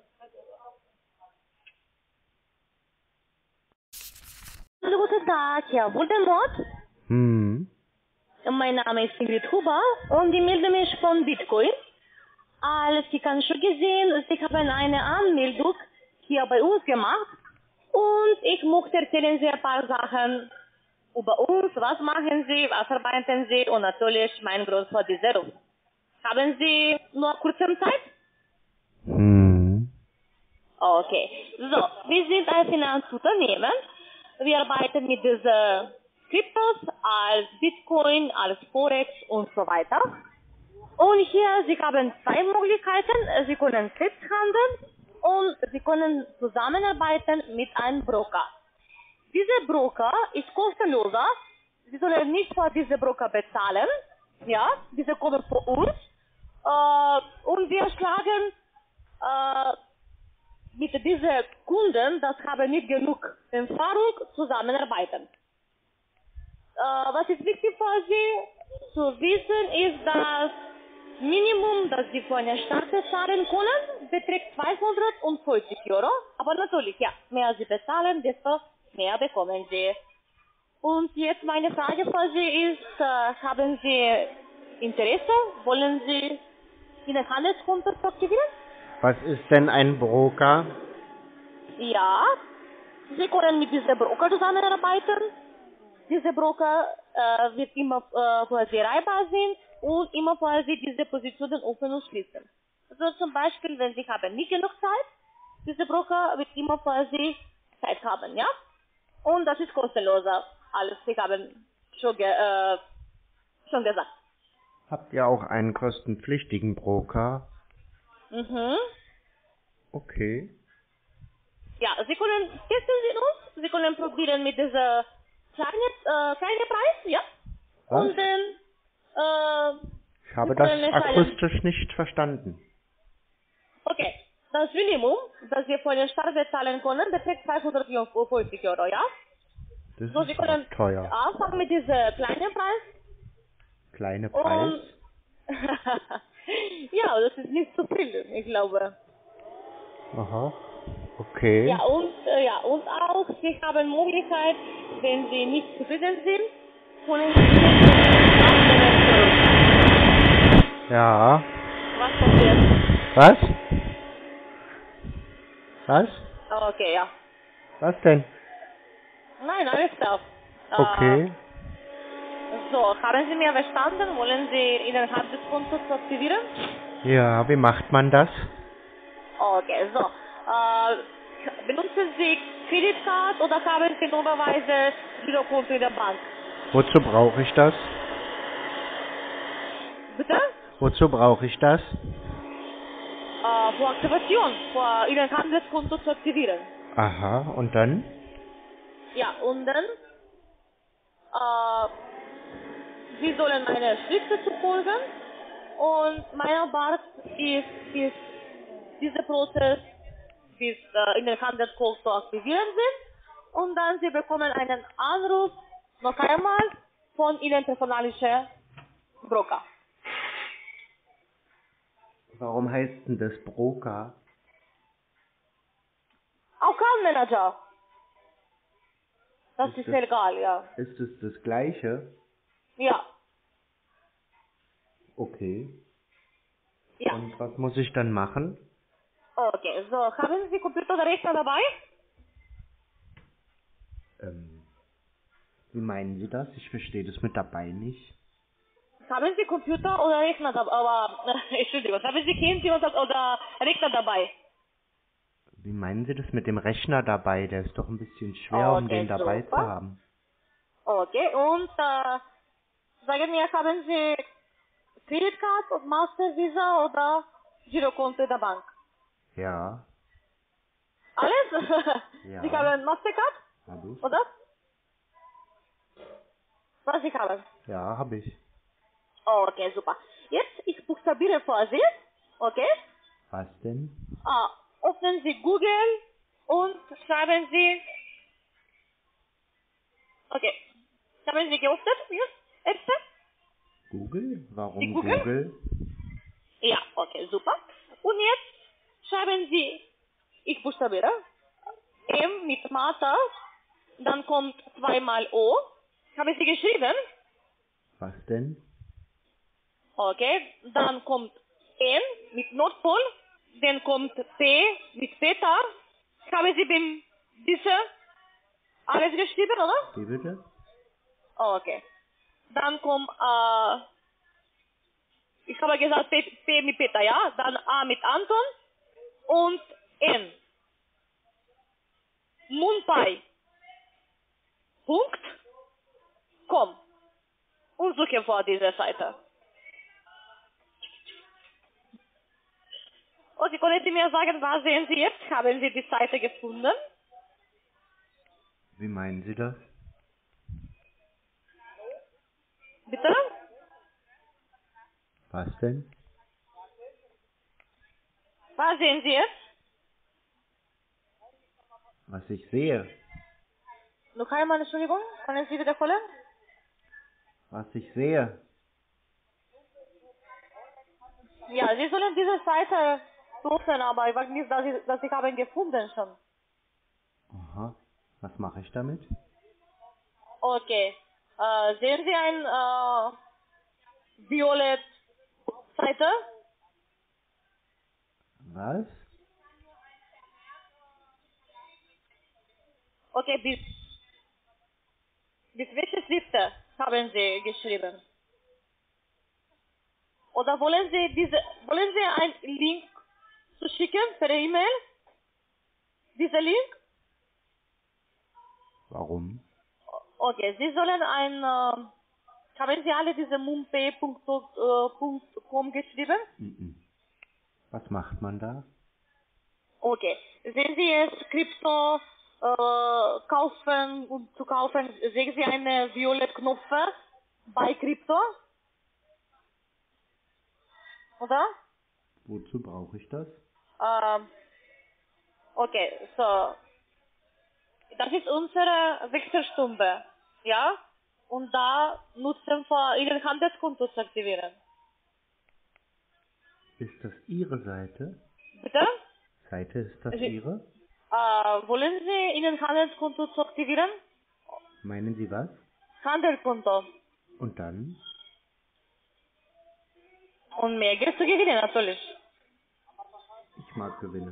Guten Tag, Herr Voldemort. Hm. Mein Name ist Ingrid Huber und ich melde mich von Bitcoin. Als ich habe schon gesehen, Sie haben eine Anmeldung hier bei uns gemacht und ich möchte erzählen Sie ein paar Sachen über uns. Was machen Sie, was arbeiten Sie und natürlich mein Grund für diese Ruf. Haben Sie nur kurze Zeit? Hm. Okay. So, wir sind ein Finanzunternehmen. Wir arbeiten mit diesen Kryptos als Bitcoin, als Forex und so weiter. Und hier, Sie haben zwei Möglichkeiten. Sie können selbst handeln und Sie können zusammenarbeiten mit einem Broker. Dieser Broker ist kostenloser. Sie sollen nicht für diese Broker bezahlen. Ja, diese kommen von uns. Äh, und wir schlagen äh, mit diesen Kunden, das haben nicht genug Erfahrung, zusammenarbeiten. Äh, was ist wichtig für Sie zu wissen, ist, dass Minimum, das Sie für eine Starte zahlen können, beträgt zweihundertfünfzig Euro. Aber natürlich, ja, mehr Sie bezahlen, desto mehr bekommen Sie. Und jetzt meine Frage für Sie ist, äh, haben Sie Interesse? Wollen Sie Ihr Handelskonto aktivieren? Was ist denn ein Broker? Ja, Sie können mit diesem Broker zusammenarbeiten. Dieser Broker äh, wird immer äh, für Sie reibbar sein und immer für Sie diese Positionen offen und schließen. Also zum Beispiel, wenn Sie haben nicht genug Zeit, dieser Broker wird immer für Sie Zeit haben, ja? Und das ist kostenloser, alles Sie haben schon, ge äh, schon gesagt. Habt ihr auch einen kostenpflichtigen Broker? Mhm. Okay. Ja, Sie können testen Sie uns, Sie können probieren mit dieser kleinen äh, kleine Preis, ja? Was? Und dann äh, Ich habe Sie das können entscheiden. akustisch nicht verstanden. Okay, das Minimum, das wir für den Start bezahlen können, beträgt zweihundertfünfzig Euro, ja? Das So, Sie ist können auch teuer. anfangen mit diesem kleinen Preis. Kleine Preis? Und ja, das ist nicht zu viel, ich glaube. Aha. Okay. Ja, und, äh, ja, und auch, Sie haben Möglichkeit, wenn Sie nicht zufrieden sind, können Sie zurück. Ja. Was passiert? Was? Was? Oh, okay, ja. Was denn? Nein, alles klar. Okay. Äh, so, haben Sie mir verstanden? Wollen Sie Ihr Handelskonto aktivieren? Ja, wie macht man das? Okay, so. Äh, benutzen Sie Kreditkarte oder haben Sie normalerweise Girokonto in der Bank? Wozu brauche ich das? Bitte? Wozu brauche ich das? Äh, für Aktivation, für Ihr Handelskonto zu aktivieren. Aha, und dann? Ja, und dann, äh, Sie sollen meine Schritte zu folgen und mein Arbeit ist, ist dieser Prozess bis äh, in den Handelskonto aktivieren sind und dann Sie bekommen einen Anruf noch einmal von Ihrem personalischen Broker. Warum heißt denn das Broker? Account Manager. Das Ist ist das- egal, ja. Ist es das gleiche? Ja, Okay. ja. Und was muss ich dann machen? Okay, so, haben Sie Computer oder Rechner dabei? Ähm, wie meinen Sie das? Ich verstehe das mit dabei nicht. Haben Sie Computer oder Rechner dabei? Aber, Entschuldigung, haben Sie Handy oder, oder Rechner dabei? Wie meinen Sie das mit dem Rechner dabei? Der ist doch ein bisschen schwer, um Okay, den dabei super. zu haben. Okay, und äh, sagen wir, haben Sie Kreditkarte und Master Visa oder Girokonto in der Bank? Ja, Alles? Ja. Sie haben Mastercard, habe ich. oder? Was Sie haben? Ja, habe ich. Okay, super. Jetzt, ich buchstabiere vor Sie, okay? Was denn? Ah, öffnen Sie Google und schreiben Sie, okay, haben Sie geöffnet, jetzt, erste? Google? Warum Die Google? Google? Ja, okay, super. Und jetzt schreiben Sie, ich buchstabiere, M mit Martha, dann kommt zweimal O. Haben Sie geschrieben? Was denn? Okay, dann kommt N mit Nordpol, dann kommt P mit Peter. Haben Sie beim diese alles geschrieben, oder? Wie bitte? Okay. Dann kommt, äh, ich habe gesagt P, P mit Peter, ja? Dann A mit Anton und N. Mumbai. Punkt. Com. Und suche vor dieser Seite. Okay, können Sie mir sagen, was sehen Sie jetzt? Haben Sie die Seite gefunden? Wie meinen Sie das? Bitte? Was denn? Was sehen Sie jetzt? Was ich sehe. Noch einmal, Entschuldigung, können Sie wiederholen? Was ich sehe. Ja, Sie sollen diese Seite suchen, aber ich weiß nicht, dass Sie, dass Sie haben gefunden schon. Aha. Was mache ich damit? Okay. Äh, sehen Sie ein äh, violett Seite? Was? Okay, bis, bis welche Schriften haben Sie geschrieben? Oder wollen Sie diese, wollen Sie einen Link zu schicken per E-Mail? Dieser Link? Warum? Okay, Sie sollen ein, äh, haben Sie alle diese mumpe punkt com geschrieben? Mhm. Was macht man da? Okay, sehen Sie es, Krypto äh, kaufen und zu kaufen, sehen Sie eine violette Knopf bei Krypto? Oder? Wozu brauche ich das? Ähm, okay, so, das ist unsere Wechselstunde, ja? Und da nutzen wir Ihren Handelskonto zu aktivieren. Ist das Ihre Seite? Bitte? Seite, ist das Sie, Ihre? äh, wollen Sie Ihren Handelskonto zu aktivieren? Meinen Sie was? Handelskonto. Und dann? Und mehr Geld zu gewinnen, natürlich. Ich mag Gewinne.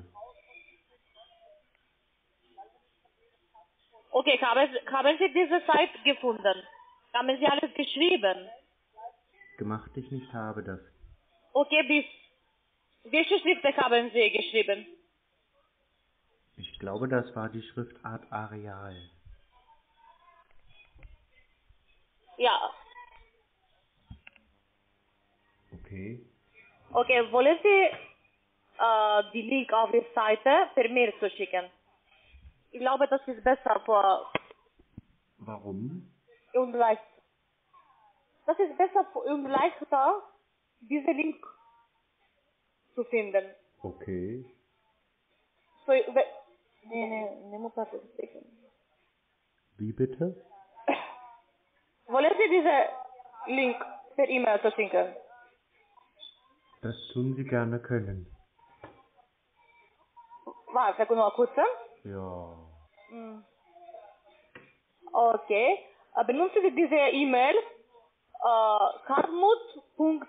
Okay, haben, haben Sie diese Seite gefunden? Haben Sie alles geschrieben? Gemacht ich nicht habe das. Okay, bis welche Schriften haben Sie geschrieben? Ich glaube, das war die Schriftart Areal. Ja. Okay. Okay, wollen Sie äh, die Link auf die Seite per Mail zu schicken? Ich glaube, das ist besser für Warum? und leicht. Das ist besser für und leichter, diese Link zu finden. Okay. So, we- nee, nee, nee, muss das schicken. Wie bitte? Wollen Sie diese Link per E-Mail zu schicken? Das tun Sie gerne können. Warte, nur kurz. Ja. Hm. Okay. Äh, Benutzen Sie diese E-Mail äh, hartmut.schimmer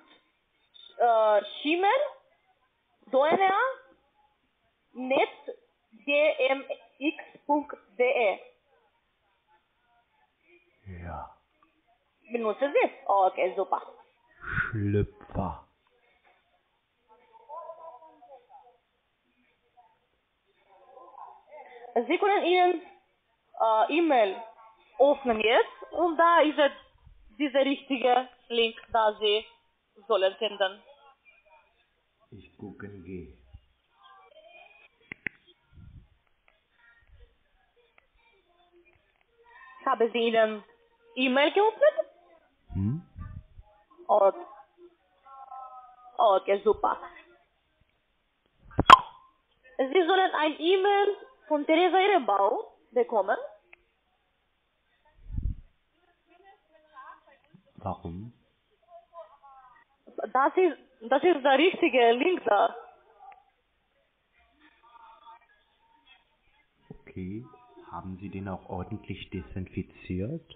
doena net gmx punkt de. Ja. Benutzen Sie? Okay, super. Schlüpfer. Sie können Ihren äh, E-Mail öffnen jetzt und da ist es dieser richtige Link, da Sie sollen finden. Ich gucken gehe. Haben Sie Ihren E-Mail geöffnet? Hm? Okay. Okay, super. Sie sollen ein E-Mail von Theresa Ehrenbau bekommen. Warum? Das ist, das ist der richtige Link da. Okay. Haben Sie den auch ordentlich desinfiziert?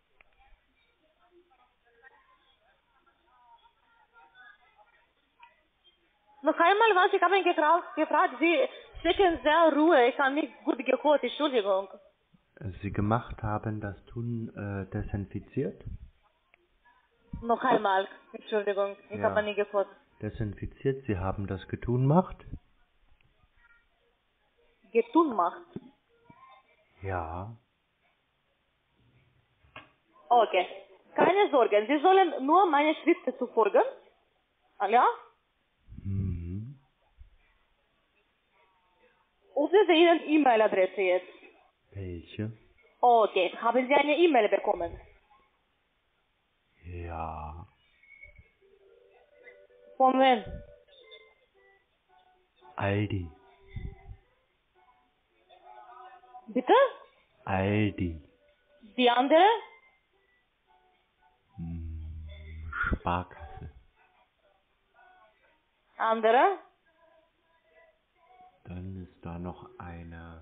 Noch einmal, was ich habe ihn gefragt, gefragt, Sie sprechen sehr ruhig, ich habe nicht gut gehört, Entschuldigung. Sie gemacht haben, das tun äh, desinfiziert? Noch einmal, Entschuldigung, ich Ja. habe nicht gehört. Desinfiziert, Sie haben das getun macht? Getun macht. Ja. Okay. Keine Sorge, Sie sollen nur meine Schriften zu folgen. Ja? Mhm. Öffnen Sie Ihre E-Mail-Adresse jetzt. Welche? Okay, haben Sie eine E-Mail bekommen? Ja. Von wem? Aldi. Bitte? Aldi. Die andere? Hm, Sparkasse. Andere? Dann ist da noch eine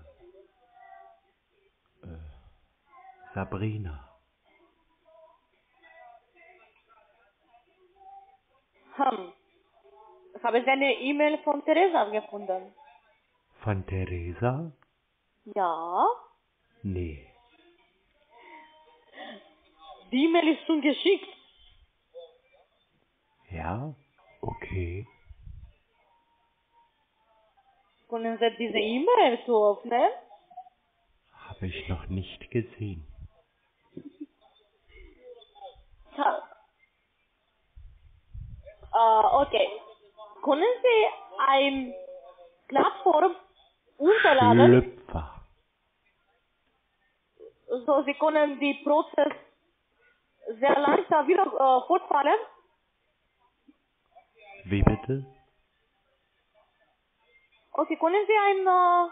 äh, Sabrina. Hm. Habe ich eine E-Mail von Theresa gefunden? Von Theresa? Ja. Nee. Die E-Mail ist schon geschickt. Ja? Okay. Können Sie diese E-Mail so öffnen? Habe ich noch nicht gesehen. Ja. Äh, okay. Können Sie eine Plattform runterladen? Schlüpfer. So, Sie können die Prozess sehr langsam wieder äh, fortfahren. Wie bitte? Okay, können Sie ein, äh,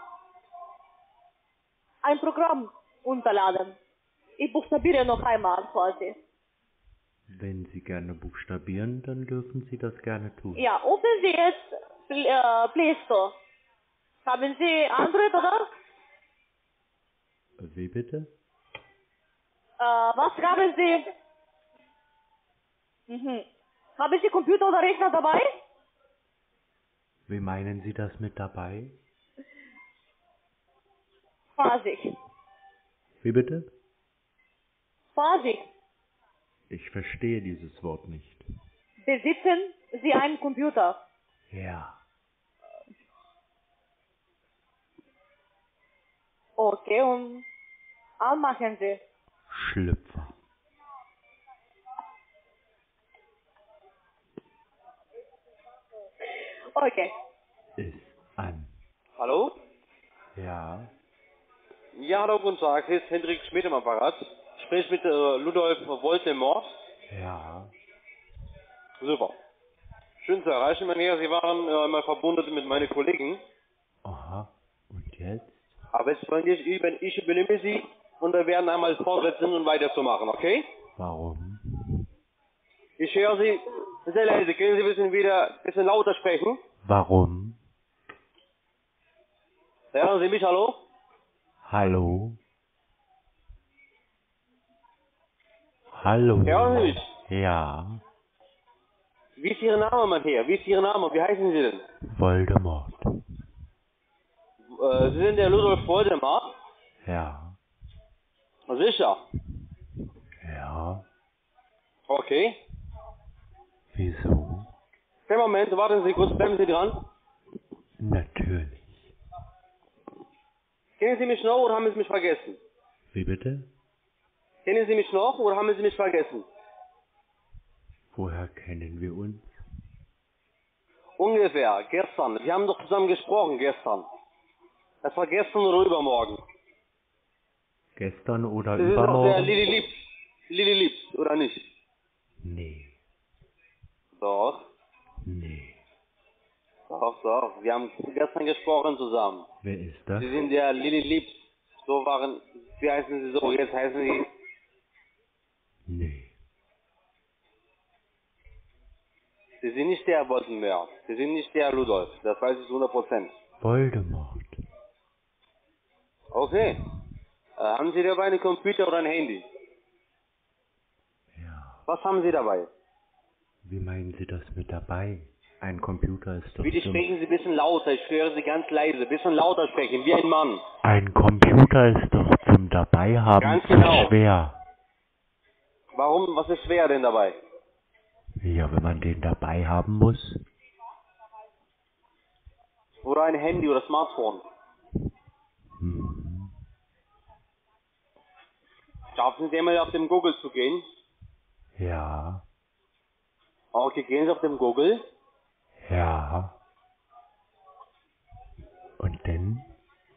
ein Programm runterladen? Ich buchstabiere noch einmal quasi. Wenn Sie gerne buchstabieren, dann dürfen Sie das gerne tun. Ja, öffnen Sie jetzt äh, Play Store. Haben Sie Android, oder? Wie bitte? Äh, was haben Sie? Mhm. Haben Sie Computer oder Rechner dabei? Wie meinen Sie das mit dabei? Phasig. Wie bitte? Phasig. Ich verstehe dieses Wort nicht. Besitzen Sie einen Computer? Ja. Okay, und anmachen Sie. Schlüpfer. Okay. Ist an. Hallo? Ja. Ja, hallo, guten Tag. Hier ist Hendrik Schmidt am Apparat. Ich spreche mit äh, Ludolf Voldemort. Ja. Super. Schön zu erreichen, mein Herr. Sie waren äh, einmal verbunden mit meinen Kollegen. Aha. Und jetzt? Aber jetzt fange ich über, ich übernehme Sie und wir werden einmal fortsetzen und weiterzumachen, okay? Warum? Ich höre Sie sehr leise. Können Sie ein bisschen wieder ein bisschen lauter sprechen? Warum? Hören Sie mich, hallo? Hallo? Hallo? Hören Sie mich? Ja. Wie ist Ihr Name, mein Herr? Wie ist Ihr Name? Wie heißen Sie denn? Voldemort. Äh, Sie sind der Ludolf Voldemort? Ja. Sicher? Ja. Okay. Wieso? Einen Moment, warten Sie kurz, bleiben Sie dran. Natürlich. Kennen Sie mich noch oder haben Sie mich vergessen? Wie bitte? Kennen Sie mich noch oder haben Sie mich vergessen? Woher kennen wir uns? Ungefähr, gestern. Wir haben doch zusammen gesprochen, gestern. Das war gestern oder übermorgen. Gestern oder Sie sind doch der übermorgen? Lili Liebs. Lili Liebs, oder nicht? Nee. Doch. Nee. Doch, doch. Wir haben gestern gesprochen zusammen. Wer ist das? Sie sind der Lili Liebs. So waren, wie heißen Sie so? Jetzt heißen Sie... Nee. Sie sind nicht der Boltenberg. Sie sind nicht der Ludolf. Das weiß ich zu hundert Prozent. Voldemort. Okay. Äh, haben Sie dabei einen Computer oder ein Handy? Ja. Was haben Sie dabei? Wie meinen Sie das mit dabei? Ein Computer ist doch Bitte zum... sprechen Sie ein bisschen lauter. Ich höre Sie ganz leise. Ein bisschen lauter sprechen, wie ein Mann. Ein Computer ist doch zum Dabeihaben Ganz zu genau. schwer. Warum? Was ist schwer denn dabei? Ja, wenn man den dabei haben muss. Oder ein Handy oder Smartphone. Hm. Schaffen Sie einmal auf dem Google zu gehen? Ja. Okay, gehen Sie auf dem Google. Ja. Und dann?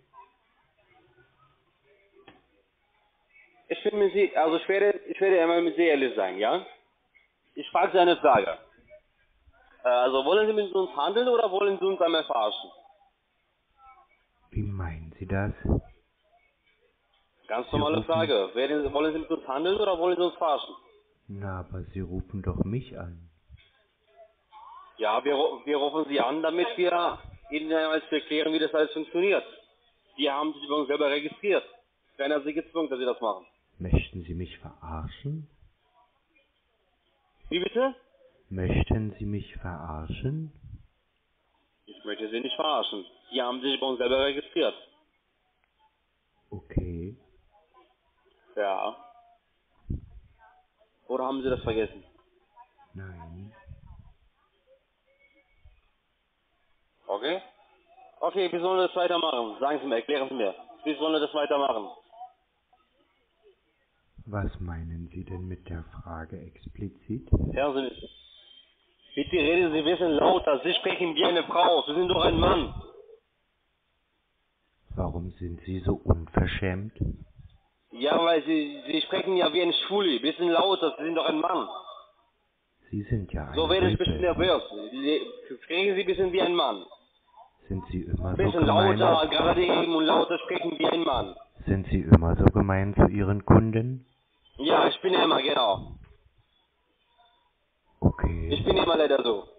Ich will mit Sie, also ich werde, ich werde einmal mit Sie ehrlich sein, ja? Ich frage Sie eine Frage. Äh, also wollen Sie mit uns handeln oder wollen Sie uns einmal verarschen? Wie meinen Sie das? Ganz Sie normale rufen- Frage. Werden, wollen Sie mit uns handeln oder wollen Sie uns verarschen? Na, aber Sie rufen doch mich an. Ja, wir, ru- wir rufen Sie an, damit wir Ihnen einmal erklären, wie das alles funktioniert. Die haben sich bei uns selber registriert. Keiner hat Sie gezwungen, dass Sie das machen. Möchten Sie mich verarschen? Wie bitte? Möchten Sie mich verarschen? Ich möchte Sie nicht verarschen. Die haben sich bei uns selber registriert. Okay. Ja. Oder haben Sie das vergessen? Nein. Okay? Okay, wie sollen wir das weitermachen? Sagen Sie mir, erklären Sie mir. Wie sollen wir das weitermachen? Was meinen Sie denn mit der Frage explizit? Hören Sie mich. Bitte reden Sie ein bisschen lauter. Sie sprechen wie eine Frau. Sie sind doch ein Mann. Warum sind Sie so unverschämt? Ja, weil Sie, Sie sprechen ja wie ein Schwuli. Bisschen lauter. Sie sind doch ein Mann. Sie sind ja ein So werde ich ein bisschen Rüpel. nervös. Sprechen Sie ein bisschen wie ein Mann. Sind Sie immer Ein so bisschen gemein? lauter, gerade eben und lauter sprechen wie ein Mann. Sind Sie immer so gemein zu Ihren Kunden? Ja, ich bin immer, genau. Okay. Ich bin immer leider so.